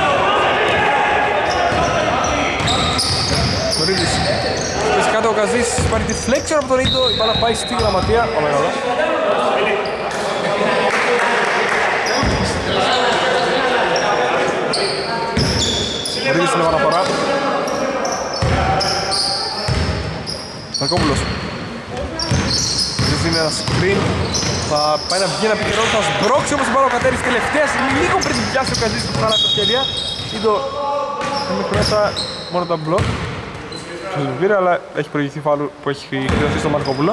Μωρίδης. Πες κάτω ο Καζής, υπάρχει τη flexion από τον Ίντο. Η μπάλα πάει στη γραμματεία. Ωραία, ωραία. Μαρκόπουλος. Είναι ένα screen. Θα πάει να βγει ένα πικερό, θα σμπρώξει όμως την μπάλα ο Κατέρης τελευταία στιγμή. Λίγο πριν πιάσει ο Καζής που χαλάει τα σχέδια. Ήδο μέχρι μέσα μόνο τα μπλοκ. Του πήρε, αλλά έχει προηγηθεί φάουλ που έχει χρειαστεί στο Μαρκόπουλο.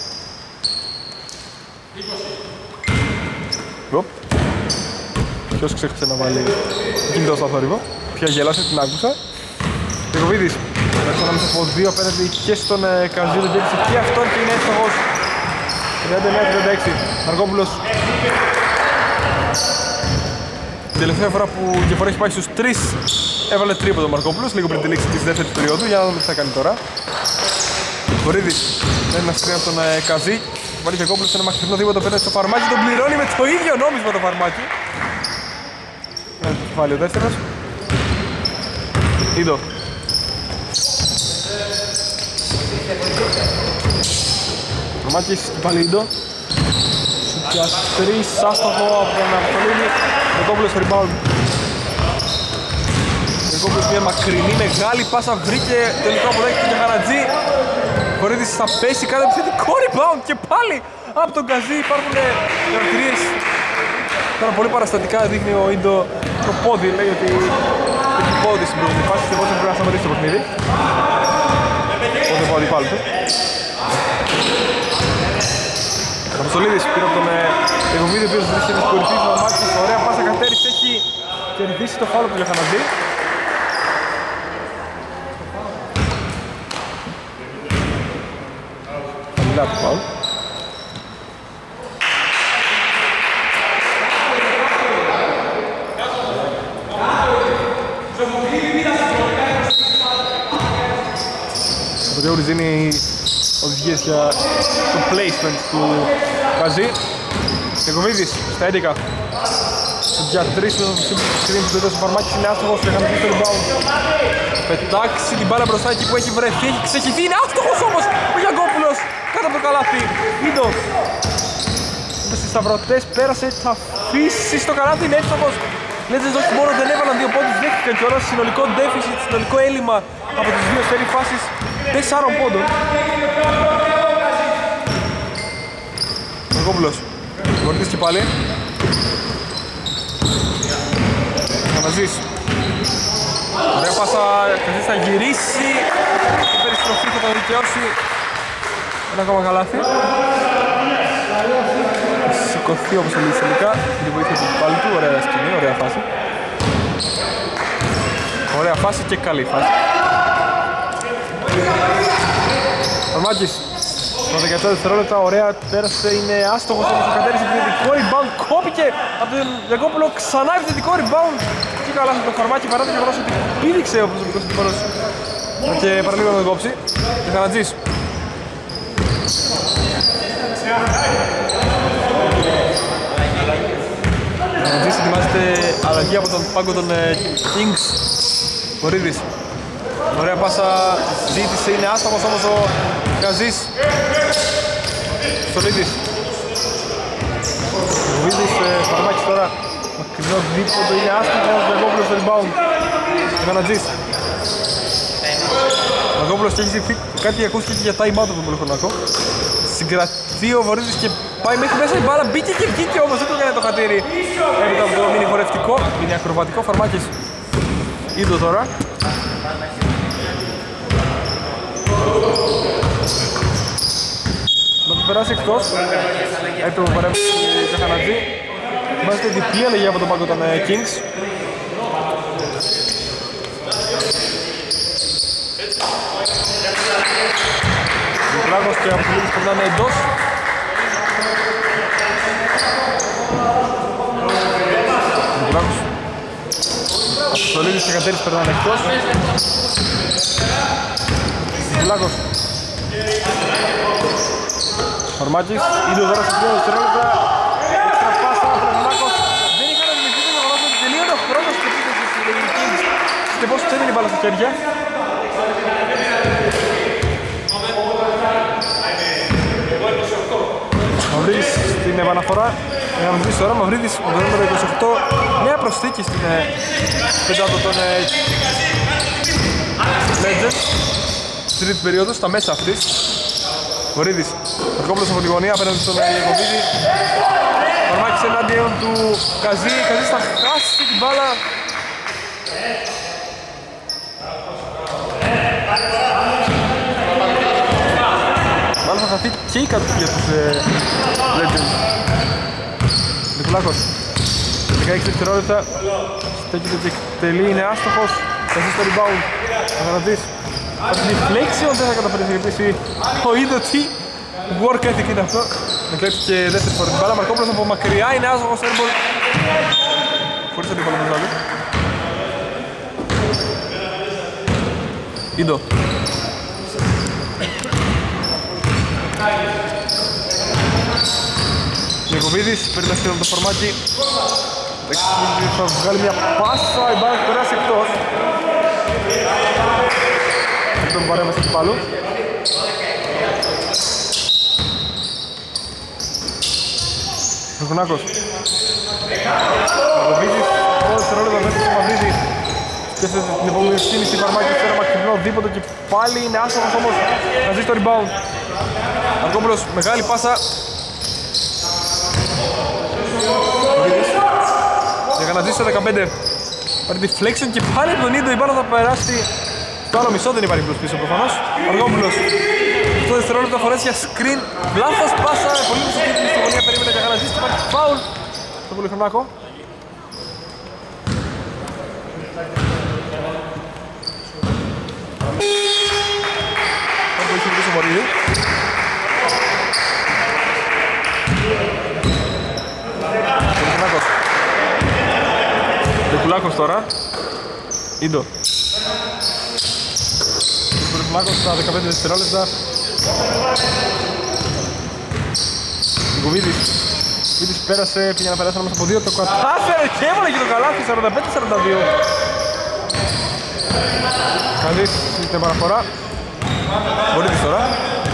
Ποιος ξέχασε να βάλει κινητό στο θόρυβο. Ποια γέλασε, την άκουσα. Γεκοβίδης, μέσα ανάμεσα από δύο απέναντι και στον Καζί, τον κέρδισε και αυτόν και είναι εύστοχος. 39-36, Μαρκόπουλος. Την τελευταία φορά που η διαφορά έχει πάει στους 3 έβαλε τρίποντο ο Μαρκόπουλος, λίγο πριν τη λήξη της δεύτερης περίοδου, για να δούμε τι θα κάνει τώρα. Βορίδης, είναι ένα σκριν από τον Καζί. Βάλει και Κόπουλος σε ένα μακρινό δίποτο πέντε στο Φαρμάκι, τον πληρώνει με το ίδιο νόμισμα το Φαρμάκι. Είναι το κεφάλι ο δεύτερος. Ήδο. Φαρμάκης και πάλι Ήδο. Για 3, άστοχο από τον Αποστολίνη. Ο Κόπουλος rebound. Ο Κόπουλος μια μακρινή μεγάλη πάσα βρήκε, τελικό αποδέχεται και Χαρατζή. Βορίδης θα πέσει κάτω από θετικό rebound και πάλι από τον Καζί. Υπάρχουν χαρακτηρίες. Τώρα πολύ παραστατικά δείχνει ο Ίντο το πόδι, λέει ότι έχει πόδι στην πρώτη φάση και πόσο πρέπει να σταματήσει το παιχνίδι. Πόδι πόδι πάλι του. Αποστολίδης πήρε από τον Εγωβίδη, ο οποίος βρίσκεται στην κορυφή του Μαμάκης. Ωραία πάσα, Κατέρης έχει κερδίσει το φάουλο του Λεχαναντή. Χαμηλά το φάουλ. Ο Γιώργης δίνει οδηγίες για το placement του Καζί. Εγωβίδης στα 11. Για 3 με το screen που έδωσε ο Φαρμάκης, είναι άστοχος και είχαμε το rebound. Πετάξει την μπάλα μπροστά εκεί που έχει βρεθεί, έχει ξεχυθεί, είναι άστοχος όμως ο Γιαγκόπουλος κάτω από το καλάθι. Ίντο με στις σταυρωτές πέρασε, θα αφήσει στο καλάθι, είναι εύστοχος. Λέτε όχι μόνο δεν έβαλαν 2 πόντους, δέχτηκαν κιόλας συνολικό deficit, συνολικό έλλειμμα από τις δύο σφαίρι φάσεις 4 πόντων. Γιαγκόπουλος, Βορτής και πάλι. Καναζής. Ωραία πάσα, Καζής θα γυρίσει. Η περιστροφή θα τον δικαιώσει. Ένα ακόμα καλάθι. Σηκωθεί όπως θέλει τελικά. Την βοήθεια του πάλι του, ωραία σκηνή, ωραία φάση. Ωραία φάση και καλή φάση. Φαρμάκης. Το 17 δευτερόλεπτα, ωραία πέρασε, είναι άστοχος όμως ο Κατέρης, επιθετικό rebound, κόπηκε από τον Γιαγκόπουλο, ξανά επιθετικό rebound και καλά στο Φαρμάκι παρά το γεγονός ότι πήδηξε ο προσωπικός αντιπάλος και παραλίγο να τον κόψει. Και Χανατζής. Χανατζής ετοιμάζεται αλλαγή από τον πάγκο των Kings. Βορίδης. Ωραία πάσα, ζήτησε, είναι άστοχος όμως ο Καζής. Στολίδης. Βίδης, Φαρμάκης τώρα. Μακρινό δίποτο, είναι άστοχος, Γιαγκόπουλος στο rebound. Γανατζής. Γιαγκόπουλος και έχει κάτι ακούστηκε και για time out από τον Πολυχρονακό. Συγκρατεί ο Βορίδης και πάει μέχρι μέσα η μπάλα, μπήκε και βγήκε όμως, δεν το έκανε το χατήρι. Έπειτα από το μίνι χορευτικό, μίνι ακροβατικό, Φαρμάκης. Ήδο τώρα. Να το περάσει εκτός. Έπρεπε να παρέμβει το Χανατζή. Βάζετε διπλή αλλαγή από τον πάγκο των Kings. Πλάγος και Αποστολίδης περνάνε εντός. Πλάγος. Αποστολίδης και Κατέρης περνάνε εκτός. Πλάγος. Φαρμάκης, ήδη τώρα σε 2 δευτερόλεπτα. Έξτρα πάσα από τον Πλάκος. Δεν είχαν αντιμετωπίσει το γεγονός ότι τελείωνε ο χρόνος της επίθεσης της Kings. Συνεπώς ξένει την μπάλα στα χέρια. Μαυρίδης στην επαναφορά. Μαυρίδης τώρα, Μαυρίδης με το νούμερο 28. Νέα προσθήκη στην πεντάδο των Legends. τρίτης περίοδος, στα μέσα αυτής. Βορύδης, Μαρκόπουλος από τη γωνία απέναντι στον Ιακωβίδη. Παρμάκης εναντίον του Καζί, Καζί θα χάσει την μπάλα. Μάλλον θα χαθεί και η κατοχή για τους Legends. Νικουλάκος, 16 δευτερόλεπτα, στέκεται και εκτελεί, είναι άστοχος. Καζί στο rebound, Αγανατής. Από την deflection δεν θα καταφέρει να διεκδικήσει ο Ιδωτή. Work ethic είναι αυτό. Να κλέψει και δεύτερη φορά την μπάλα. Μαρκόπουλος από μακριά είναι άστοχος airball. Χωρίς αντίπαλο μεγάλο. Ίντο. Νικοβίδης, παίρνει σχεδόν το φορμάκι. Θα βγάλει μια πάσα, η μπάλα θα περάσει εκτός. Τον παρέμβαση του πάλου. Χρονάκος. Μαυρίδης, όλες τις ρόλες μέσα στο Μαυρίδη. Σκέφτεται την επόμενη ευθύνη στη Φαρμάκη, φέρα μακρινό δίποτο και πάλι είναι άστοχος όμως να ζει στο rebound. Μαρκόπουλος, μεγάλη πάσα. Μαυρίδης. Για να ζήσει στο 15. Πάρει τη flexion και πάλι τον Ίντο, η μπάλα θα περάσει. Το άλλο μισό δεν υπάρχει πίσω προφανώς. Αργόπουλος. Το δευτερόλεπτο φορές για screen. Λάθος πάσα. Πολύ ψηφίδη στη γωνία. Περίμενε για γαλαζής. Υπάρχει φάουλ. Το Πολυχρονάκο. Όπου είχε βγει στο Μωρίδη. Πολυχρονάκος. Δεκουλάκος τώρα. Ίντο. Μάκος στα 15 δευτερόλεπτα. Νικοβίδης. Νικοβίδης πέρασε, πήγε να περάσει μέσα από δύο. Το κατάφερε και έβαλε και το καλάθι. 45-42. Καζής στην παραφορά. Μπορείτε τώρα.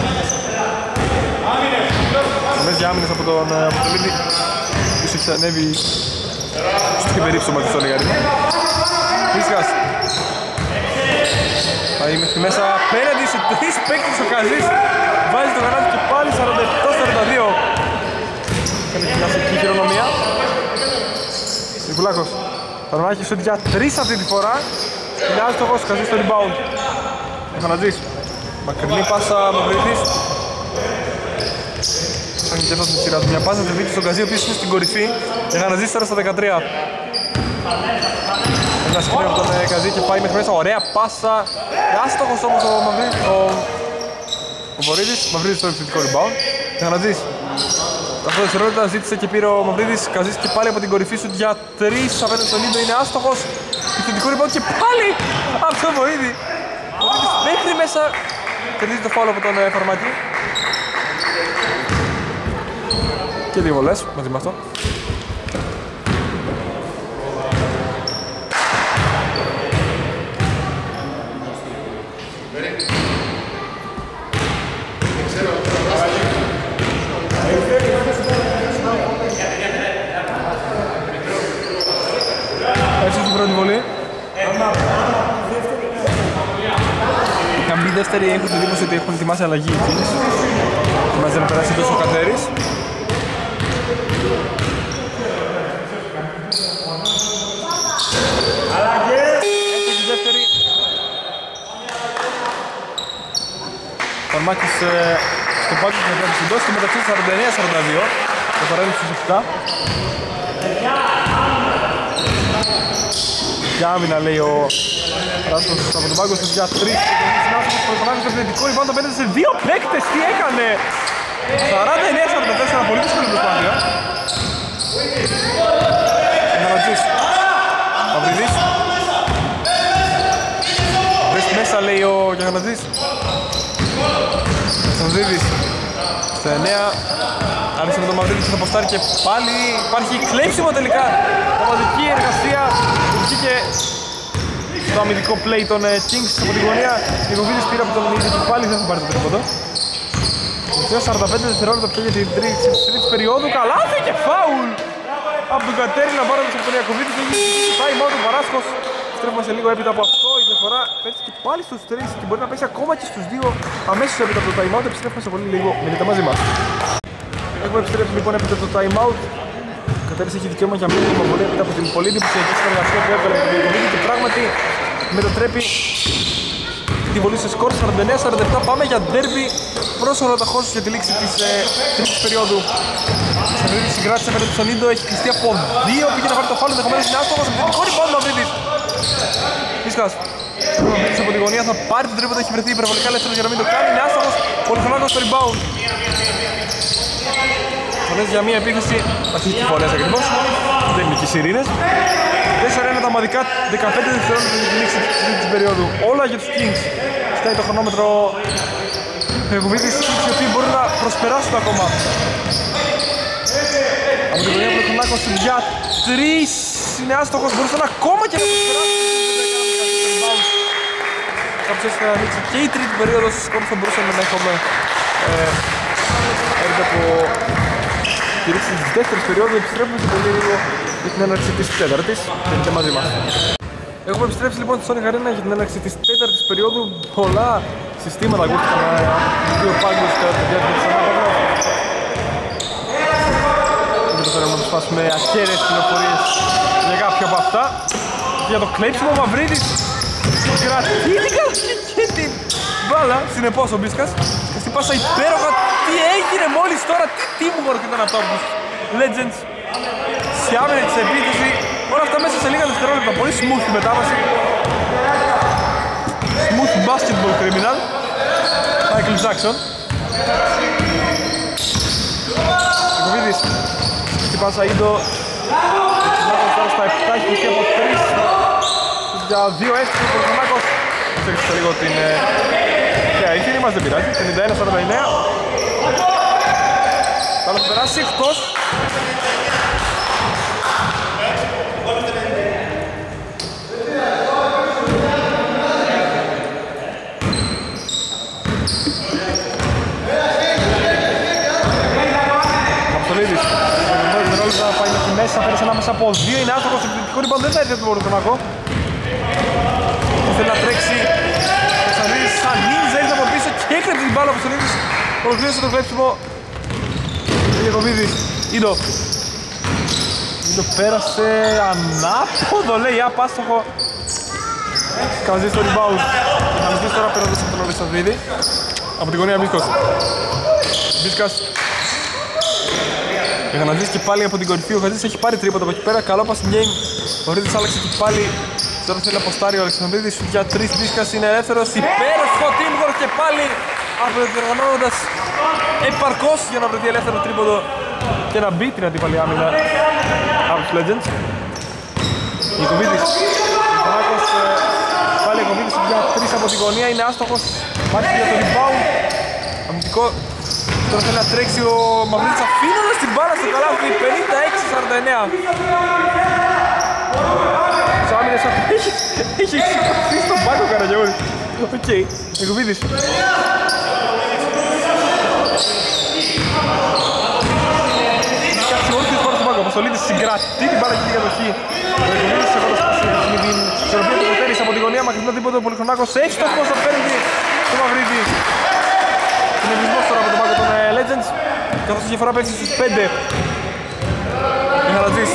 Μέσα για άμυνες από τον Λίδη. Ποιος έχει ανέβει στο υπερύψωμα της Ολιγαρή. Φίσκας. Θα είμαι στη μέσα απέναντι σε τρεις παίκτες ο Καζής. Βάζει το γαλάτι και πάλι 47-42. Κάνει την κλασική χειρονομία. Νικουλάκος. Παρμάχει σούτ για 3 αυτή τη φορά. Είναι άστοχος, Καζής στο rebound. Χανατζής. Μακρινή πάσα, Μαυρίδης. Σαν και αυτό στη σειρά του. Μια πάσα του δείξει στον Καζί, ο οποίος είναι στην κορυφή. Χανατζής τώρα στα 13. Ένα σκηνή από τον Καζί και πάει μέχρι μέσα, ωραία πάσα. Άστοχος όμως ο Μαυρίδης, ο Βορύδης. Μαυρίδης στο επιθετικό rebound. Χανατζής. Τα πρώτα δευτερόλεπτα ζήτησε και πήρε ο Μαυρίδης. Καζής και πάλι από την κορυφή σου για 3 απέναντι στον Ίντο, είναι άστοχος. Επιθετικό rebound και πάλι από τον Βορύδη. Ο Βορύδης μέχρι μέσα κερδίζει το φάουλ από τον Φαρμάκη. Και δύο βολές μαζί με αυτό. Έτσι στην πρώτη βολή. Είχαν μπει δεύτερη, έχουν την εντύπωση ότι έχουν ετοιμάσει αλλαγή οι Kings. Ετοιμάζει να περάσει τόσο ο Κατέρης. Έχει τη δεύτερη. Φαρμάκης στο πάγκο του να συντώσει και μεταξύ 49-42. Το παράδειγμα στους 7. Για άμυνα λέει ο Ράσκος από τον πάγκο στους για 3. Ο Φανάκης στο επιθετικό rebound απέναντι σε δύο παίκτες. Τι έκανε! 49-44, πολύ δύσκολη προσπάθεια. Μαλατζής. Μαυριδής. Βρες μέσα λέει ο Γιαγανατζής. Σανδίδης. Στα 9. Άρχισε με τον Μαυρίδη στο αποστάρι και πάλι υπάρχει κλέψιμο τελικά. Ομαδική εργασία που βγήκε στο αμυντικό play των Kings από την γωνία. Νικοβίδης πήρε από τον Νίκη και πάλι δεν θα πάρει το τρίποντο. Τελευταίο 45 δευτερόλεπτα πια για την τρίτη περίοδου. Καλάθι και φάουλ από τον Κατέρι να πάρει από τον Ιακωβίδη και έχει time out ο Παράσκος. Στρέφουμε σε λίγο έπειτα από αυτό. διαφορά πέφτει και πάλι στους 3 και μπορεί να πέσει ακόμα και στους 2 αμέσως έπειτα από το time out. Επιστρέφουμε σε πολύ λίγο, μείνετε μαζί μας. Έχουμε επιστρέψει λοιπόν έπειτα από το time out. Ο Κατέρης έχει δικαίωμα για μία υποβολή έπειτα από την πολύ εντυπωσιακή συνεργασία που έβγαλε με τον Ιωκοβίδη και πράγματι μετατρέπει τη βολή σε σκορ 49-47. Πάμε για ντέρμπι προς Οραταχώσους για τη λήξη της τρίτης περίοδου. Σαββίδης συγκράτησε με τον Ίντο, έχει κλειστεί από 2, πήγε να πάρει το φάουλ, ενδεχομένως είναι άστοχος, επιθετικό rebound Μαυρίδης. Βίσκας, ο Μαυρίδης από τη γωνία θα πάρει τον τρίποντο, έχει βρεθεί υπερβολικά ελεύθερος για να μην το κάνει, είναι άστοχος, Πολυχρονάκος στο rebound. Φωνές για μία επίθεση, αυτές τις φωνές ακριβώς, δεν είναι και οι σιρήνες. 4-1 τα ομαδικά, 15 δευτερόλεπτα για τη λήξη της τρίτης περίοδου. Όλα για τους Kings. Στάει το χρονόμετρο Ιωκοβίδης, οι οποίοι μπορούν να προσπεράσουν ακόμα. Από την γωνία Πολυχρονάκος για 3, είναι άστοχος, μπορούσαν ακόμα και να προσπεράσουν. Κάποιος έτσι θα ανοίξει και η τρίτη περίοδος, σκόρ θα μπορούσαμε να έχουμε έρθει από τη λήξη της δεύτερης περίοδου. Επιστρέφουμε σε πολύ λίγο για την έναρξη της τέταρτης. Μείνετε μαζί μας. Έχουμε επιστρέψει λοιπόν στη Sonic Arena για την έναρξη της τέταρτης περίοδου. Πολλά συστήματα ακούστηκαν στους δύο πάγκους κατά τη διάρκεια της ανάπαυλας. Εδώ τώρα να προσπάσουμε ακέραιες πληροφορίες για κάποια από αυτά. Για το κλέψιμο ο Μαυρίδης κρατήθηκαν και την μπάλα. Συνεπώς ο Μπίσκας και στην πάσα υπέροχα. Τι έγινε μόλις τώρα, τι teamwork ήταν αυτό από τους Legends. Σε άμυνα της επίθεση, όλα αυτά μέσα σε λίγα δευτερόλεπτα. Πολύ smooth η μετάβαση. Smooth basketball criminal. Michael Jackson. Ιωκοβίδης στην πάσα Ίντο. Πολυχρονάκος τώρα στα 7, έχει κλειστεί από 3 για 2 εύκολοι. Πολυχρονάκος ξέχασε λίγο την ηθήνη μας, δεν πειράζει. 51-49. Θα το περάσει εκτός. Αποστολίδης, θα πάει μέχρι μέσα, πέρασε ανάμεσα από 2, είναι άστοχος, επιθετικό rebound, δεν θα έρθει από τον Πολυχρονάκο. Θέλει να τρέξει, ο Αποστολίδης σαν νίντζα ήρθε από πίσω και έκλεψε την μπάλα. Ο Αποστολίδης ολοκλήρωσε το κλέψιμο. Ιωκοβίδης, Ίντο πέρασε ανάποδο, λέει, άπαστοχο. Καναζής στο rebound. Καναζής τώρα παίρνοντας από τον Αλεξανδρίδη. Από την γωνία Μπίσκος. Μπίσκας. Ο Καναζής και πάλι από την κορυφή. Ο Καναζής έχει πάρει τρίποντα από εκεί πέρα. Καλό passing game. Ο Ρίδης άλλαξε και πάλι. Τώρα θέλει να αποστάρει ο Αλεξανδρίδης για 3. Μπίσκας είναι ελεύθερος. Υπέροχο teamwork και πάλι απελευθερωνώντας επαρκώς για να βρεθεί ελεύθερο τρίποντο και να μπει την αντίπαλη άμυνα από τους Legends. Ιωκοβίδης, Πολυχρονάκος, πάλι Ιωκοβίδης για 3 από την γωνία, είναι άστοχος, μάχη για το rebound, αμυντικό. Τώρα θέλει να τρέξει ο Μαυρίδης αφήνοντας την μπάλα στο καλάθι, 56-49. Τους άμυνες έχει σηκωθεί στον πάγκο ο Καραγιώδης. Οκ, Ιωκοβίδης. Κάτσε όλες τις φορές στον πάγκο, ο Αποστολίδης συγκρατεί την μπάλα και την κατοχή. Ο Ιωκοβίδης σε πρώτος πάση με την ισορροπία του Κοτέρης από τη γωνία, μακρινό τίποτα ο Πολυχρονάκος έχει το φως, θα παίρνει το Μαυρίδη. Είναι εμπλισμός τώρα από τον πάγκο των Legends, καθώς η διαφορά πέφτει στους 5. Μιχαλατζής.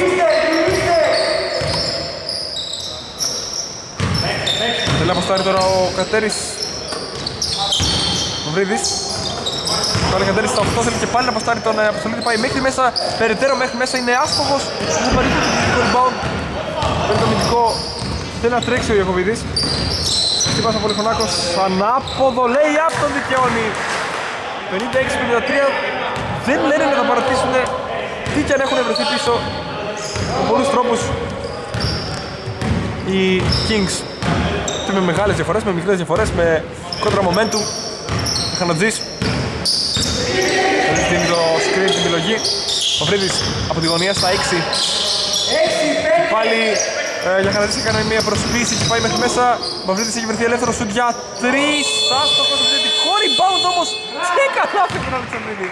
Θέλει να αποστάρει τώρα ο Κατέρης. Μαυρίδης. Τώρα ο Κατέρης στα 8 θέλει και πάλι να αποστάρει τον Αποστολίδη, πάει μέχρι μέσα, περαιτέρω μέχρι μέσα, είναι άστοχος. Μου παίρνει το rebound. Παίρνει το αμυντικό, θέλει να τρέξει ο Ιωκοβίδης. Χτύπασε ο Πολυχρονάκος, ανάποδο, λέει απ' τον δικαιώνει. 56-53, δεν λένε να τα παρατήσουν τι κι αν έχουν βρεθεί πίσω με πολλούς τρόπους οι Kings. Και με μεγάλες διαφορές, με μικρές διαφορές, με κόντρα momentum. Χανατζής θα δίνει το screen την επιλογή. Ο Βρίδης από τη γωνία στα 6. Πάλι για Χανατζής έκανε μια προσποίηση και πάει μέχρι μέσα. Ο Βρίδης έχει βρεθεί ελεύθερο σουτ για 3. Άστοχος επιθετικό rebound όμως. Τι καλά από τον Αλεξανδρίδη.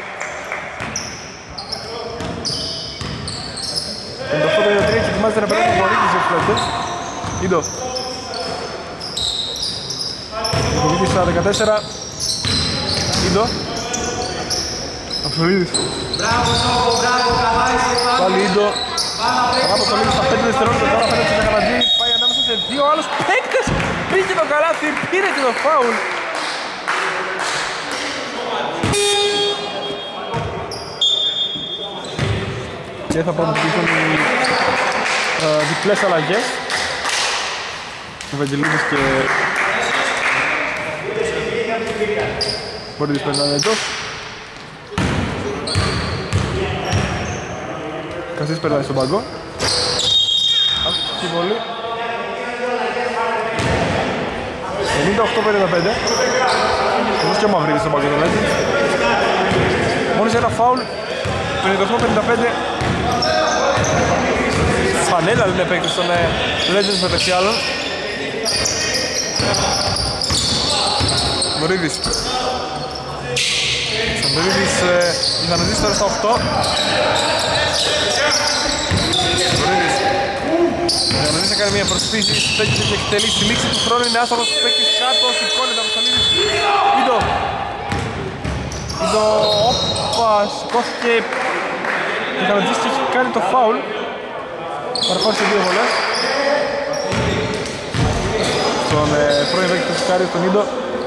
58-53 και ετοιμάζεται να περάσει ο Βορύκης για τους Legends. Ίντο. Αποστολίδης στα 14. Ίντο. Αποστολίδης. Πάλι Ίντο. Αποστολίδης στα 5 δευτερόλεπτα. Τώρα φαίνεται σε Κανατζή. Πάει ανάμεσα σε δύο άλλους παίκτες. Πήγε το καλάθι, πήρε και το φάουλ. Και θα πραγματοποιηθούν διπλές αλλαγές. Ο Βαγγελίδης και Μπορείς περνάνε εντός. Κασίς περνάει στον παγκό. Αυτή βολή. 58-55. Όμως και ο Μαυρίδης στον παγκό τον έτσι. Μόλις ένα φάουλ. 58-55. Φανέλα είναι παίκτης των Legends μεταξύ άλλων. Μωρίδης. Σαντορίδης θα αναζήσει τώρα στα 8. Μωρίδης. Θα αναζήσει να κάνει μια προσπίση, στέκησε και εκτελεί στη λήξη του χρόνου. Είναι άστοχος παίκτης κάτω, σηκώνεται από Σαντορίδης. Ίντο. Ίντο, όπα, σηκώθηκε. Θα αναζήσει και έχει κάνει το φάουλ. Παρακόρισε δύο βολές. Στον πρώην παίκτη του Σικάριου, τον Ίντο.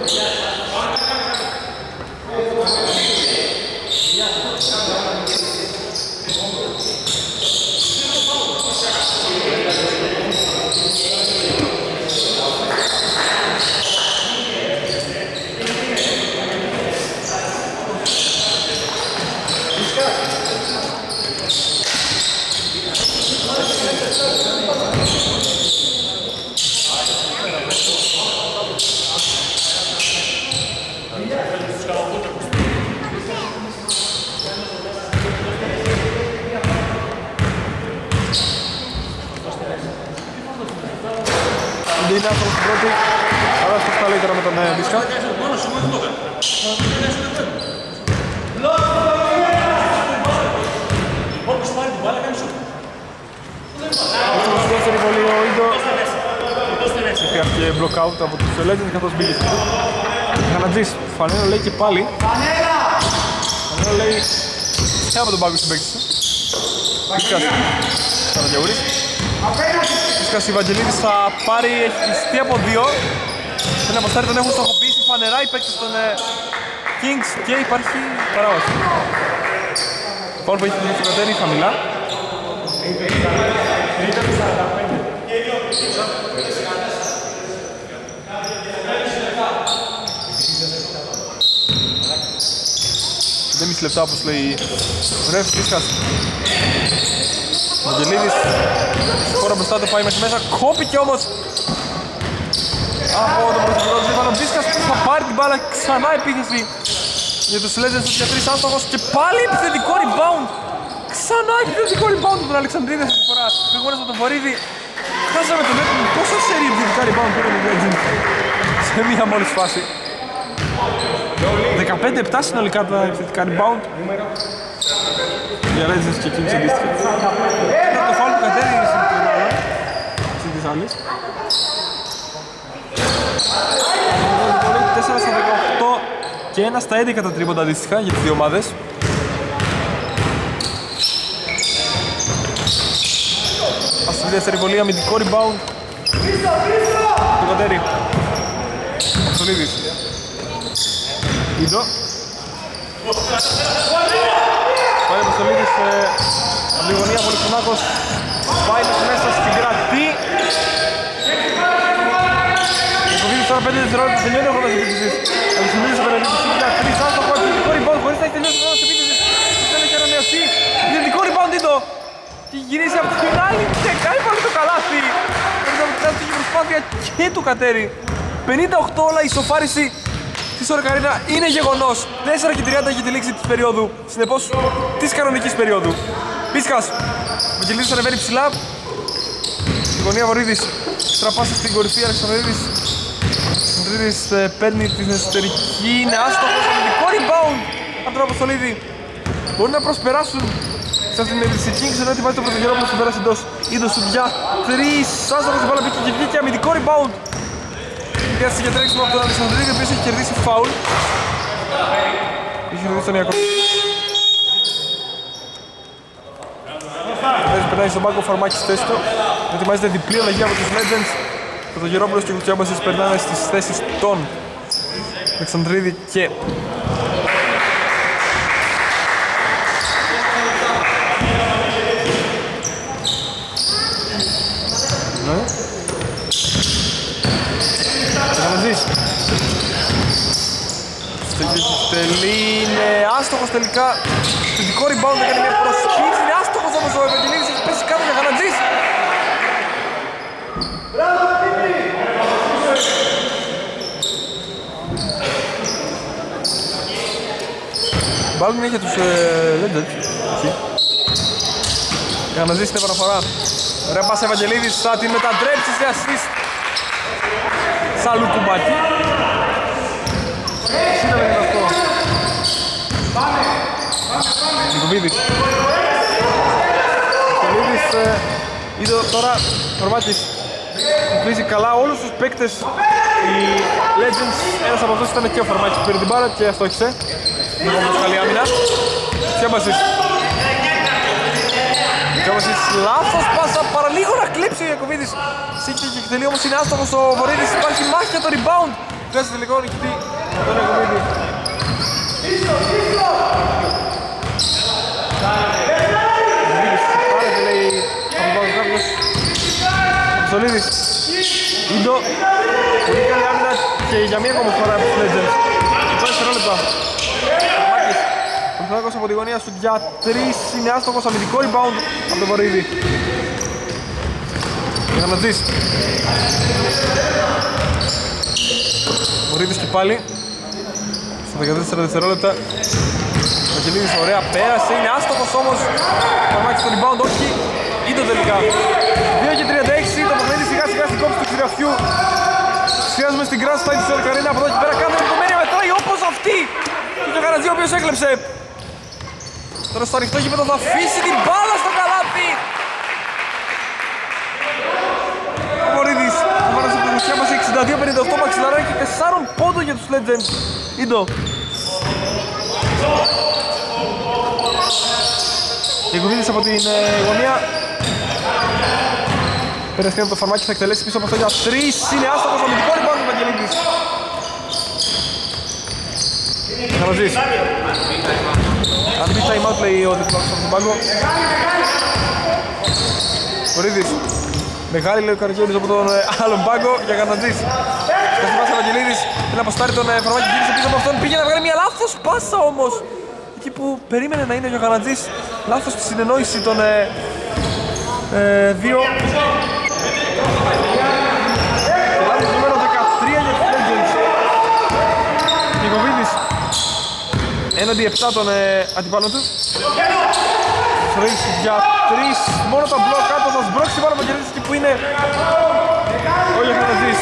Είναι άστοχος στην πρώτη, αλλά στο φτάλει τώρα με τον Βίσκα. Άστοχος στη δεύτερη βολή ο Ίντο. Υπήρχε block out από τους Legends καθώς μπήκε στη σούτ. Κανατζής, Φανέλο λέει και πάλι. Φανέλο λέει και από τον πάγκο στην παίκτη του. Βίσκας, Καραγιαούρης. Βίσκας Ιβαγγελίδης θα πάρει, έχει κλειστεί από δύο. Θέλει να αποστάρει, τον έχουν στοχοποιήσει φανερά οι παίκτες των Kings και υπάρχει παράβαση. Φάουλ που έχει την κατέρη χαμηλά. Μισή λεπτά όπως λέει ο Ρεφ Βίσκας. Βαγγελίδης, χώρα μπροστά του πάει μέχρι μέσα, κόπηκε όμως από τον πρωθυπουργό του Ζήβανο. Βίσκας θα πάρει την μπάλα, ξανά επίθεση για τους Legends στους 3 άστοχος και πάλι επιθετικό rebound. Ξανά επιθετικό rebound του τον Αλεξανδρίδη αυτή τη φορά. Πήγοντας από τον Βορίδη, χάσαμε τον έτοιμο. Πόσα σερί επιθετικά rebound πήραν οι Legends σε μία μόλις φάση. 15-7 συνολικά τα επιθετικά rebound για Legends και Kings αντίστοιχα. Είναι το φάουλ που κατέβηκε στην της άλλης. 4 στα 18 και 1 στα 11 τα τρίποντα αντίστοιχα για τις δύο ομάδες. Ας στη δεύτερη βολή, αμυντικό rebound του Κατέρι. Αποστολίδης. Ίντο. Πάει ο Αποστολίδης από τη γωνία, Πολυφωνάκος πάει μέσα στην κρατή. Ο Βίδης τώρα 5 δευτερόλεπτα τελειώνει ο χρόνος επίθεσης. Αλεξανδρίδης ο Περαλίδης για 3 άστοχο, επιθετικό rebound χωρίς να έχει τελειώσει ο χρόνος επίθεσης. Δεν έχει ανανεωθεί, επιθετικό rebound Ίντο. Και γυρίζει από την άλλη και κάνει πάλι το καλάθι. Έχει προσπάθεια και του Κατέρι. 58 όλα η ισοφάριση της Ορκαρίνα είναι γεγονός. 4 και 30 για τη λήξη της περίοδου, συνεπώς της κανονικής περίοδου. Βίσκας, Βαγγελίδης ανεβαίνει ψηλά. Στη γωνία Βορίδης, στραπάσει στην κορυφή Αλεξανδρίδης. Αλεξανδρίδης παίρνει την εσωτερική, είναι άστοχος, αμυντικό rebound από τον Αποστολίδη. Μπορεί να προσπεράσουν σε αυτήν την επίθεση Kings, ενώ ετοιμάζει το πρωτογερόπουλο στον πέρασε εντός. Είδος του πια 3, άστοχος η μπάλα μπήκε και βγήκε αμυντικό rebound. Σχέδιασε για τρέξιμο από τον Αλεξανδρίδη, ο οποίος έχει κερδίσει φάουλ. Έχει κερδίσει τον Ιακώβη. Περνάει στον πάγκο ο Φαρμάκης στη θέση του. Ετοιμάζεται διπλή αλλαγή από τους Legends. Ο Πρωτογερόπουλος και ο Κουτσιάμπασης περνάνε στις θέσεις των Αλεξανδρίδη και Τελεί, είναι άστοχος τελικά. Θετικό rebound, έκανε μια προσχήση, είναι άστοχος όμως ο Ευαγγελίδης, έχει πέσει κάτω για Γανατζής. Μπάλουν είναι για τους Legends. Γανατζής στην επαναφορά. Ωραία πάσα Ευαγγελίδης, θα την μετατρέψει σε assist. Σαλού κουμπάκι. Νικοβίδης. Νικοβίδης είδε τώρα Φορμάκης κλείσει καλά όλους τους παίκτες. Οι Legends, ένας από αυτούς ήταν και ο Φορμάκης που πήρε την μπάλα και αστόχισε. Είναι όμως καλή άμυνα. Τσέμπασης. Τσέμπασης λάθος πάσα, παραλίγο να κλείψει ο Ιακωβίδης. Σύγχυε και εκτελεί όμως είναι άστοχος ο Βορύδης. Υπάρχει μάχη για το rebound. Χρειάζεται λίγο νικητή τον Ιακωβίδη. Πάρετε λέει από κάποιος Αποστολίδης. Ίντο. Πολύ καλή άμυνα και για μία ακόμα φορά από τους Legends. 20 δευτερόλεπτα. Μάκης. Ο Θανάκος από τη γωνία σου για 3. Είναι άστοχος, αμυντικό rebound από τον Βορύδη. Γανατζής. Βορύδης και πάλι. Στα 14 δευτερόλεπτα. Ο Αγγελίδης ωραία πέρασε, είναι άστοχος όμως. Παρμάκης στο rebound, όχι. Ήτο τελικά. 2 και 36, το παιχνίδι σιγά σιγά στην κόψη του ξηραφιού. Σχεδιάζουμε στην Grand Stage του Ελκαρίνα, από εδώ και πέρα κάνουμε λεπτομέρεια, μετράει όπως αυτή. Και ο Γανατζή ο οποίος έκλεψε. Τώρα στο ανοιχτό γήπεδο θα αφήσει την μπάλα στο καλάθι. Ο Βορύδης, ο Βάρος από την ουσία μας 62-58, μαξιλαράκι και 4 πόντων για τους Legends. Ίντο. Ιακωβίδης από την γωνία. Πέρασε από το Φαρμάκι, θα εκτελέσει πίσω από αυτό για 3. Είναι άστοχος, αμυντικό rebound του Ευαγγελίδης. Γανατζής. Αν μπει time out λέει ο διπλός από τον πάγκο. Βορύδης. Μεγάλη λέει ο Καραγιώρης από τον άλλον πάγκο για Γανατζής. Θα θυμάσαι ο Ευαγγελίδης, θέλει να αποστάρει τον Φαρμάκι, γύρισε πίσω από αυτόν, πήγε να βγάλει μια λάθος πάσα όμως. Εκεί που περίμενε να είναι ο Γανατζής, λάθος στη συνεννόηση των δύο. Και λάθος νούμερο 13 για τους Legends. Νικοβίδης έναντι 7 των αντιπάλων του. Σωρείς για 3, μόνο το μπλοκ κάτω θα σμπρώξει πάνω από κερδίσεις εκεί που είναι ο Γανατζής.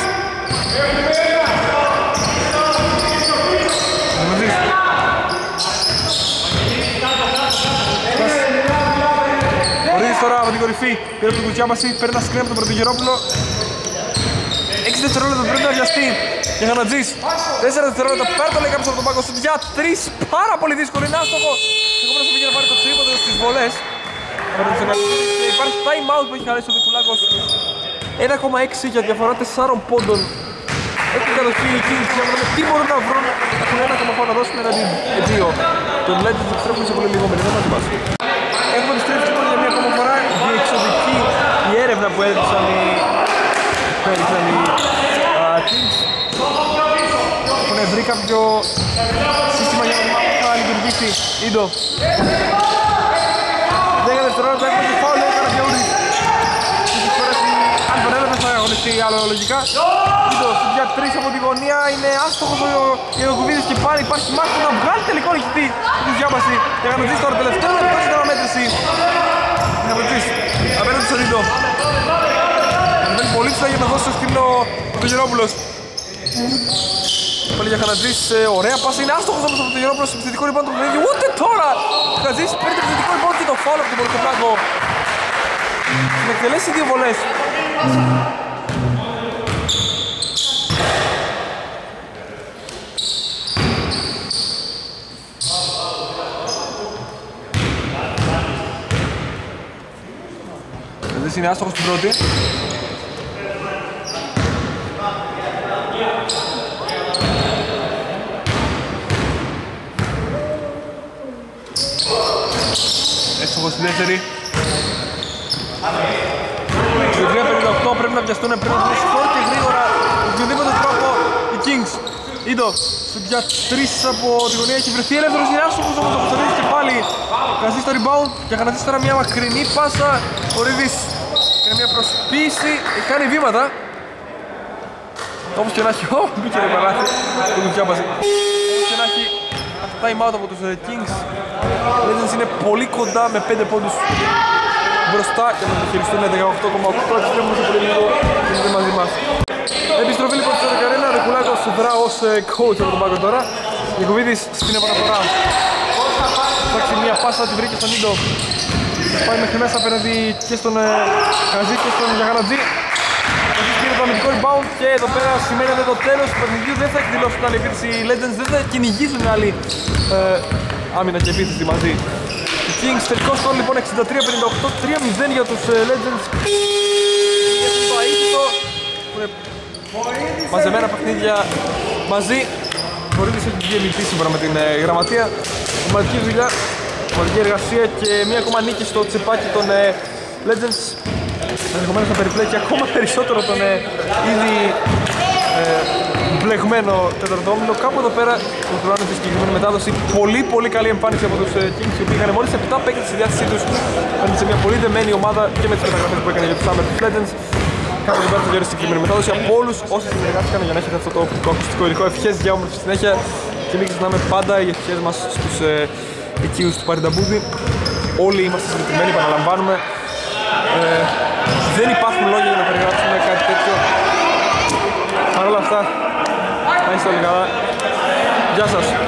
Τώρα από την κορυφή, πήρε από τον Κουτσιάμπαση, παίρνει ένα σκριν από τον Πρωτογερόπουλο. 6 δευτερόλεπτα πρέπει να βιαστεί για Γανατζής. 4 δευτερόλεπτα, παίρνει το λέει κάποιος από τον πάγκο σου για 3, πάρα πολύ δύσκολο, είναι άστοχο. Εγωμένως πήγε να πάρει το τρίποντο στις βολές. Υπάρχει time out που έχει χαρέσει ο Δικουλάκος. 1,6 για διαφορά 4 πόντων. Έχουν κατοχή οι Kings για να δούμε τι μπορούν να βρουν. Έχουν 1,8 να δώσουν έναν 2. Τον Legends επιστρέφουν σε πολύ λίγο μερίδα να μας. Έχουμε επιστρέψει λοιπόν για μια ακόμα φορά διεξοδική η έρευνα που έδειξαν οι Kings. Έχουν βρει κάποιο σύστημα για να λειτουργήσει. Ίντο. 10 δευτερόλεπτα έχουμε και φάουλ, λέει ο Καραγιαούρης. Τις φορές αν τον έλαβε θα αγωνιστεί άλλο λογικά. Ίντο, για 3 από τη γωνία, είναι άστοχος ο Ιακωβίδης και πάλι υπάρχει μάχη να βγάλει τελικό νικητή του Διάβαση. Για να δεις τώρα τελευταίο λεπτό στην αναμέτρηση. Γανατζής, απέναντι στον Ίντο. Ανεβαίνει πολύ ψηλά για να δώσει το σκύλο ο Πρωτογερόπουλος. Πάλι για Γανατζής, ωραία πάσα, είναι άστοχος όμως από τον Πρωτογερόπουλος. Επιθετικό rebound του παιχνίδι, ούτε τώρα! Ο Γανατζής παίρνει το επιθετικό rebound και το φάουλ από τον Πρωτοπλάκο. Θα εκτελέσει 2 βολές. Legends είναι άστοχος στην πρώτη. Έστοχος στη δεύτερη. 23-58 πρέπει να πιαστούν, πρέπει να δουν σκορ και γρήγορα οποιοδήποτε τρόπο οι Kings. Ίντο για 3 από τη γωνία έχει βρεθεί ελεύθερος Ιάσοπος, όμως ο Κωνσταντίνης και πάλι κρατήσει στο rebound και κρατήσει τώρα μια μακρινή πάσα. Ο Ρίδης έκανε μια προσποίηση, έχει κάνει βήματα. Όπως και να έχει, μπήκε το καλάθι, το κουτσιάπασε. Όπως και να έχει, time out από τους Kings. Legends είναι πολύ κοντά με 5 πόντους μπροστά και να το χειριστούν 18,8. Επιστρέφουμε σε πολύ λίγο και είστε μαζί μας. Επιστροφή λοιπόν στο Αρένα, Ρικουλάκος δρά ως coach από τον πάγκο τώρα. Νικοβίδης στην επαναφορά. Εντάξει, μια πάσα τη βρήκε στον Ίντο. Πάει μέχρι μέσα απέναντι και στον Καζί και στον Γιαγανατζή. Καζίς πήρε το αμυντικό rebound και εδώ πέρα σημαίνει το τέλος του παιχνιδιού. Δεν θα εκδηλώσουν άλλη επίθεση οι Legends, δεν θα κυνηγήσουν άλλη άμυνα και επίθεση μαζί. Οι Kings τελικός σκορ λοιπόν 63-58, 3-0 για τους Legends. Έχουν το αίτητο που είναι μαζεμένα παιχνίδια μαζί. Βορύδης έχει βγει MVP σύμφωνα με την γραμματεία. Ομαδική δουλειά, ομαδική εργασία και μία ακόμα νίκη στο τσεπάκι των Legends. Ενδεχομένως να περιπλέκει ακόμα περισσότερο τον ήδη μπλεγμένο τέταρτο όμιλο. Κάπου εδώ πέρα ολοκληρώνει τη συγκεκριμένη μετάδοση. Πολύ καλή εμφάνιση από τους Kings, οι οποίοι είχαν μόλις 7 παίκτες στη διάθεσή τους. Ήταν σε μια πολύ δεμένη ομάδα και με τις μεταγραφές που έκανε για τους Summer Legends. Κάπου εδώ πέρα τελειώνει τη συγκεκριμένη μετάδοση από όλους όσοι συνεργάστηκαν για να έχετε αυτό το ακουστικό υλικό. Ευχές για όμορφη συνέχεια και μην ξεχνάμε πάντα οι ευχές μας στους οικείους του Παρινταμπούδη. Όλοι είμαστε συντηρημένοι, επαναλαμβάνουμε. Δεν υπάρχουν λόγια για να περιγράψουμε κάτι τέτοιο. Παρ' όλα αυτά, να είστε όλοι καλά. Γεια σας.